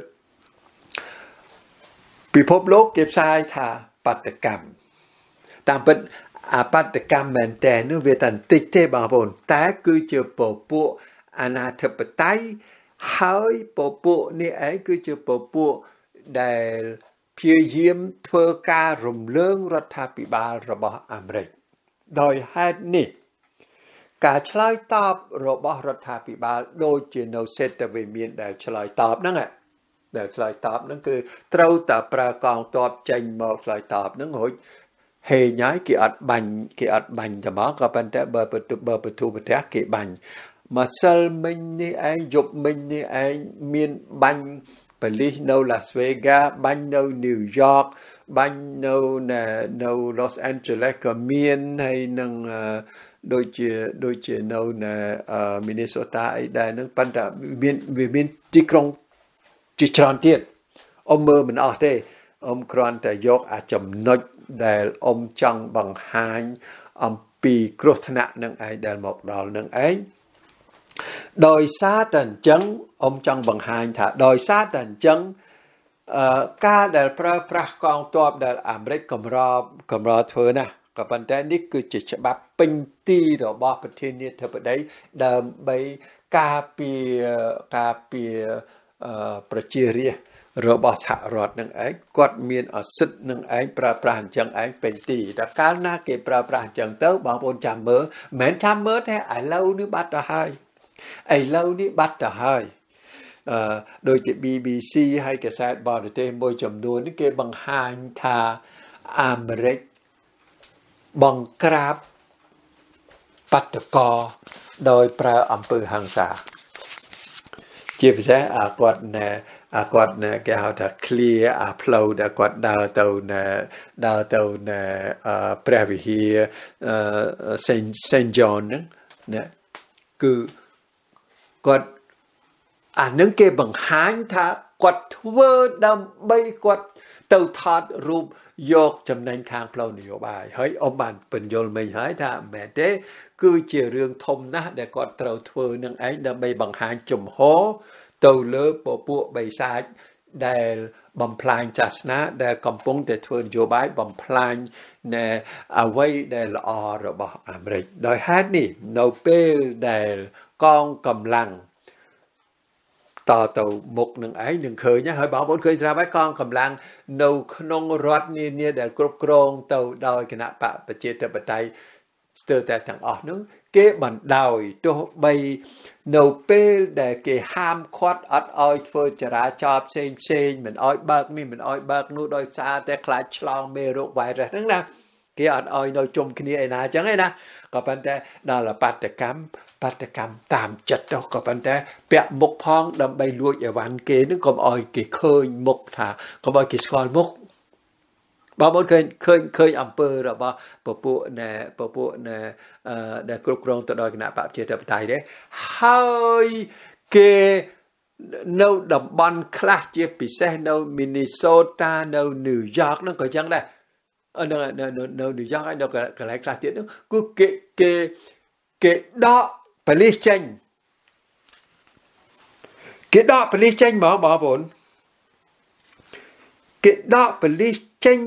พิภพโลกเก็บทรายถ้าปัตตกรรมตามเป็นอาปัตตกรรมแมนแต่เนื้อเวตันติดเทบางคนแต่คือเจอปอปุอนาธิปไตยหายปอปุนี่ไอ้คือเจอปอปุได้เพียเยี่ยมเพื่อการรวมเรื่องรัฐบาลระบบอเมริกโดยเหตุนี้การឆ្លើយតបរបស់រដ្ឋាភិបាលដូចជានៅសេតវិមានដែលឆ្លើយតបហ្នឹងដែលឆ្លើយតបហ្នឹងគឺត្រូវតែប្រើកងទ័ពចេញមកឆ្លើយតបហ្នឹងរួចហេញហើយគេអត់បាញ់គេអត់បាញ់តែមកក៏ប៉ុន្តែបើបើបទូប្រទេសគេបាញ់ម្សិលមិញនេះឯងយប់មិញនេះឯងមានបាញ់ប៉ូលីសនៅ Las Vegas បាញ់នៅ New York បាញ់នៅនៅ Los Angeles ក៏មានហើយនឹងដូចជាដូចជានៅនៅ Minnesota អីដែរនឹងប៉ុន្តែមានវាមានទីក្រុងជាច្រើនទៀតអមមើលមិនអស់ទេអមគ្រាន់តែយកអាចំណុចដែលអមចង់បង្ហាញអំពីគ្រោះថ្នាក់នឹងឯងដែលមកដល់នឹងឯងដោយសារតែអញ្ចឹងអមចង់បង្ហាញថាដោយសារតែអញ្ចឹងអឺការដែលប្រើប្រាស់កងទ័ពដែលអាមេរិកកម្រកម្រធ្វើណាក៏ប៉ុន្តែនេះគឺជាច្បាប់ពេញទីរបស់ប្រធានាធិបតីដើម្បីការពារការពារប្រជារាស្ត្ររបស់សហរដ្ឋនឹងឯងគាត់មានអសិទ្ធនឹងឯងប្រើប្រាស់អញ្ចឹងឯងពេញទីតែកាលណាគេប្រើប្រាស់អញ្ចឹងទៅបងប្អូនចាំមើលមិនមែនចាំមើលទេឥឡូវនេះបាត់ទៅហើយឥឡូវនេះបាត់ទៅហើយអឺដូចជា B B C ហើយកសែតបរទេសមួយចំនួននេះគេបង្ហាញថាអាមេរិកបង្ក្រាបបាតុករដោយប្រើអំពើហិង្សាជាពិសេសអាគាត់ណែអាគាត់ណែគេហៅថា clear អាផ្លូវដែលគាត់ដើរទៅណែដើរទៅណែព្រះវិហារ Saint Saint John ហ្នឹងណែគឺគាត់អានឹងគេបង្ហាញថាគាត់ធ្វើដើម្បីគាត់ទៅថតរូបយកចំណេញខាងផ្លូវនយោបាយហើយអមបានបញ្យល់មិញហើយថាមែនទេគឺជារឿងធំណាស់ដែលគាត់ត្រូវធ្វើនឹងឯងដើម្បីបង្ហាញជំហរទៅលើពពួកបិសាចដែលបំផ្លាញសាសនាដែលកំពុងតែធ្វើនយោបាយបំផ្លាញនៅអ្វីដែលល្អរបស់អាមេរិកដោយហេតុនេះនៅពេលដែលកងកម្លាំងតទៅមុខនឹងឯងនឹងឃើញហើយបងប្អូនឃើញស្រាប់ហើយកងកម្លាំងនៅក្នុងរដ្ឋនានាដែលគ្រប់គ្រងទៅដោយគណៈបកប្រជាធិបតេយ្យស្ទើរតែទាំងអស់នោះគេបណ្ដោយទោះបីនៅពេលដែលគេហាមឃាត់អត់ឲ្យធ្វើចរាចរណ៍ផ្សេងផ្សេងមិនឲ្យបើកនេះមិនឲ្យបើកនោះដោយសារតែខ្លាចឆ្លងមេរោគ virus ហ្នឹងណាគេអត់ឲ្យនៅជុំគ្នាឯណាអញ្ចឹងឯណាក៏ប៉ុន្តែដល់បាតកម្មបាតកម្មតាមចិត្តទៅក៏ប៉ុន្តែពាក់មុខផងដើម្បីលួចអីវ៉ាន់គេនឹងកុំឲ្យគេឃើញមុខថាកុំឲ្យគេស្គាល់មុខបងប្អូនឃើញឃើញឃើញអំពើរបស់ពពួកណែពពួកណែអឺដែលគ្រប់គ្រងទៅដោយគណៈបព្វជិតបតៃទេហើយគេនៅតំបន់ខ្លះជាពិសេសនៅ Minnesota នៅ New York ហ្នឹងក៏ចឹងដែរនៅនៅនៅ New York ហើយនៅកន្លែងខ្លះទៀតនោះគឺគេគេគេដកប៉ូលីសចេញគេដកប៉ូលីសចេញមកបងប្អូនគេដកប៉ូលីសចេញ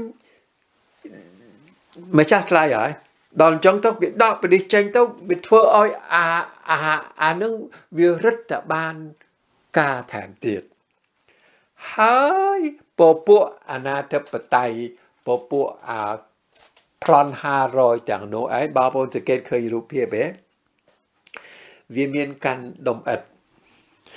ម្ចាស់ឆ្លៃហើយដល់អញ្ចឹងទៅគេដកប៉ូលីសចេញទៅវាធ្វើឲ្យអាអាអានឹងវារឹតតែបានការថែមទៀតហើយពពួកអាណាធិបតេយ្យពពួកអាប្លន់ห้าร้อยទាំងនោះឯងបងប្អូនសង្កេតឃើញរូបភាពទេវាមានកាន់ដុំឥដ្ឋ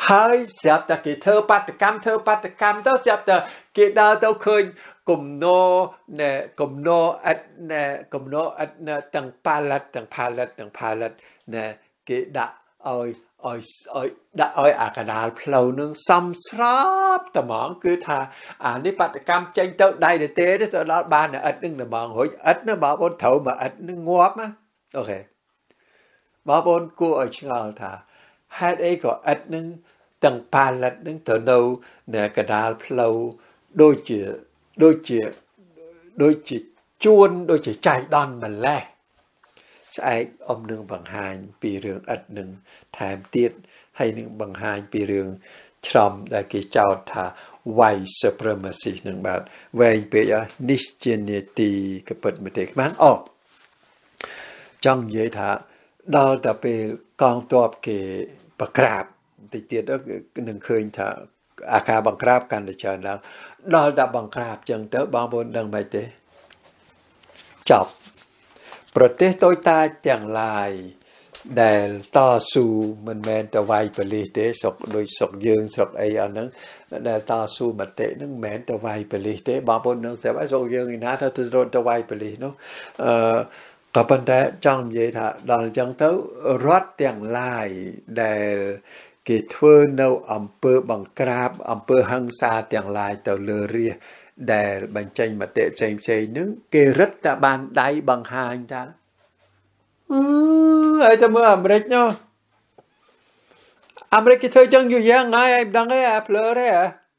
ហើយស្រាប់តែគេធ្វើបាតកម្មធ្វើបាតកម្មទៅស្រាប់តែគេដើរទៅឃើញគំនរណែគំនរអិតណែគំនរអិតណែទាំងប៉ាឡិតទាំងផាឡិតទាំងផាឡិតណែគេដាក់ឲ្យឲ្យឲ្យដាក់ឲ្យអាកដាលផ្លូវនឹងសំស្រាប់តែហ្មងគឺថាអានេះបាតកម្មចេញទៅដៃទៅទេទៅដល់បានអិតនឹងតែហ្មងរួចអិតណាបងប្អូនត្រូវមកអិតនឹងងាប់ណាអូខេបងប្អូនគួរឲ្យឆ្ងល់ថាហេតុអីក៏អិតនឹងទាំងប៉ាឡិតនឹងទៅនៅនៅកដាលផ្លូវដូចជាដូចជាដូចជាជួនដូចជាចៃដន្យម្លេះស្អែកអ៊ំនឹងបង្ហាញពីរឿងឥតនឹងថែមទៀតហើយនឹងបង្ហាញពីរឿងច្រំដែលគេចោទថា white supremacy នឹងបាទវែងពេកនេះជានីតិកពិតមែនទេខ្មាំងអូចង់និយាយថាដល់តែពេលកងទ័ពគេប្រក្រាបតិចទៀតនឹងឃើញថាអាការបង្ក្រាបកាន់តែច្រើនឡើងដល់តែបង្ក្រាបចឹងទៅបងប្អូនដឹងមិនទេចប់ប្រទេសតូចតាចទាំងឡាយដែលតស៊ូមិនមែនតែវាយប៉ូលីសទេស្រុកដូចស្រុកយើងស្រុកអីអស់ហ្នឹងដែលតស៊ូមតិហ្នឹងមិនមែនតែវាយប៉ូលីសទេបងប្អូននឹងស្រាប់ហើយស្រុកយើងឯណាទៅទៅវាយប៉ូលីសនោះអឺក៏ប៉ុន្តែចង់និយាយថាដល់អញ្ចឹងទៅរដ្ឋទាំងឡាយដែលគេធ្វើនៅអំពើបង្ក្រាបអំពើហិង្សាទាំងឡាយទៅលើរាស្ត្រដែលបញ្ចេញមតិផ្សេងផ្សេងហ្នឹងគេរឹតតែបានដៃបង្ហាញថាអឺហើយតែមើលអាមេរិកនោះអាមេរិកគេធ្វើចឹងយូរយ៉ាងហើយឯងដឹងទេអាភ្លើទេ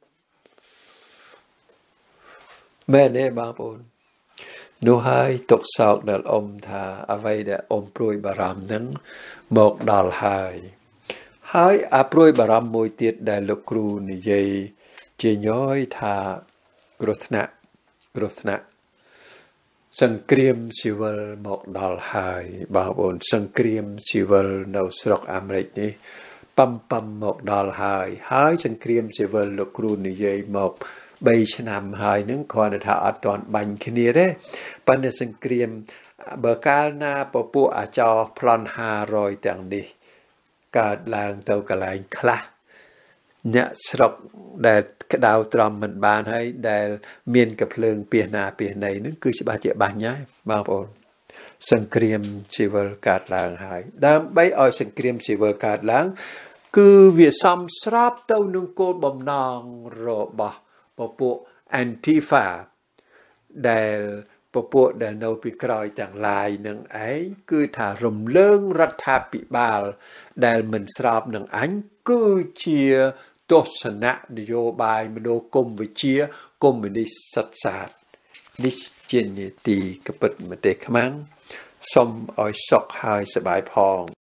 មែនទេបងប្អូននោះហើយទុកសោកដល់អ៊ំថាអ្វីដែលអ៊ំព្រួយបារម្ភហ្នឹងមកដល់ហើយហើយអាព្រួយបារម្ភមួយទៀតដែលលោកគ្រូនិយាយជាញយថាគ្រោះថ្នាក់គ្រោះថ្នាក់សង្គ្រាមស៊ីវិលមកដល់ហើយបងប្អូនសង្គ្រាមស៊ីវិលនៅស្រុកអាមេរិកនេះប៉ំប៉ំមកដល់ហើយហើយសង្គ្រាមស៊ីវិលលោកគ្រូនិយាយមកបីឆ្នាំហើយនឹងគ្រាន់តែថាអត់ទាន់បាញ់គ្នាទេប៉ុន្តែសង្គ្រាមបើកាលណាពពួកអាចោប្លន់ห้าร้อยទាំងនេះកើតឡើងទៅកន្លែងខ្លះអ្នកស្រុកដែលក្តៅត្រំមិនបានហើយដែលមានកាភ្លើងពីណាពីណីនឹងគឺច្បាស់ជាបាញ់ហើយបងប្អូនសង្គ្រាមស៊ីវិលកើតឡើងហើយដើម្បីឲ្យសង្គ្រាមស៊ីវិលកើតឡើងគឺវាសំស្របទៅនឹងគោលបំណងរបស់ពពួក Antifa ដែលពពួកដែលនៅពីក្រោយទាំងឡាយនឹងឯងគឺថារំលើងរដ្ឋាភិបាលដែលមិនស្របនឹងអញគឺជាទស្សនៈនយោបាយមនោគមវិជ្ជាកុម្មុយនីសសិតសាស្ត្រនេះជានីតិកពិតប្រទេសខ្មាំងសូមឲ្យសុខហើយសប្បាយផង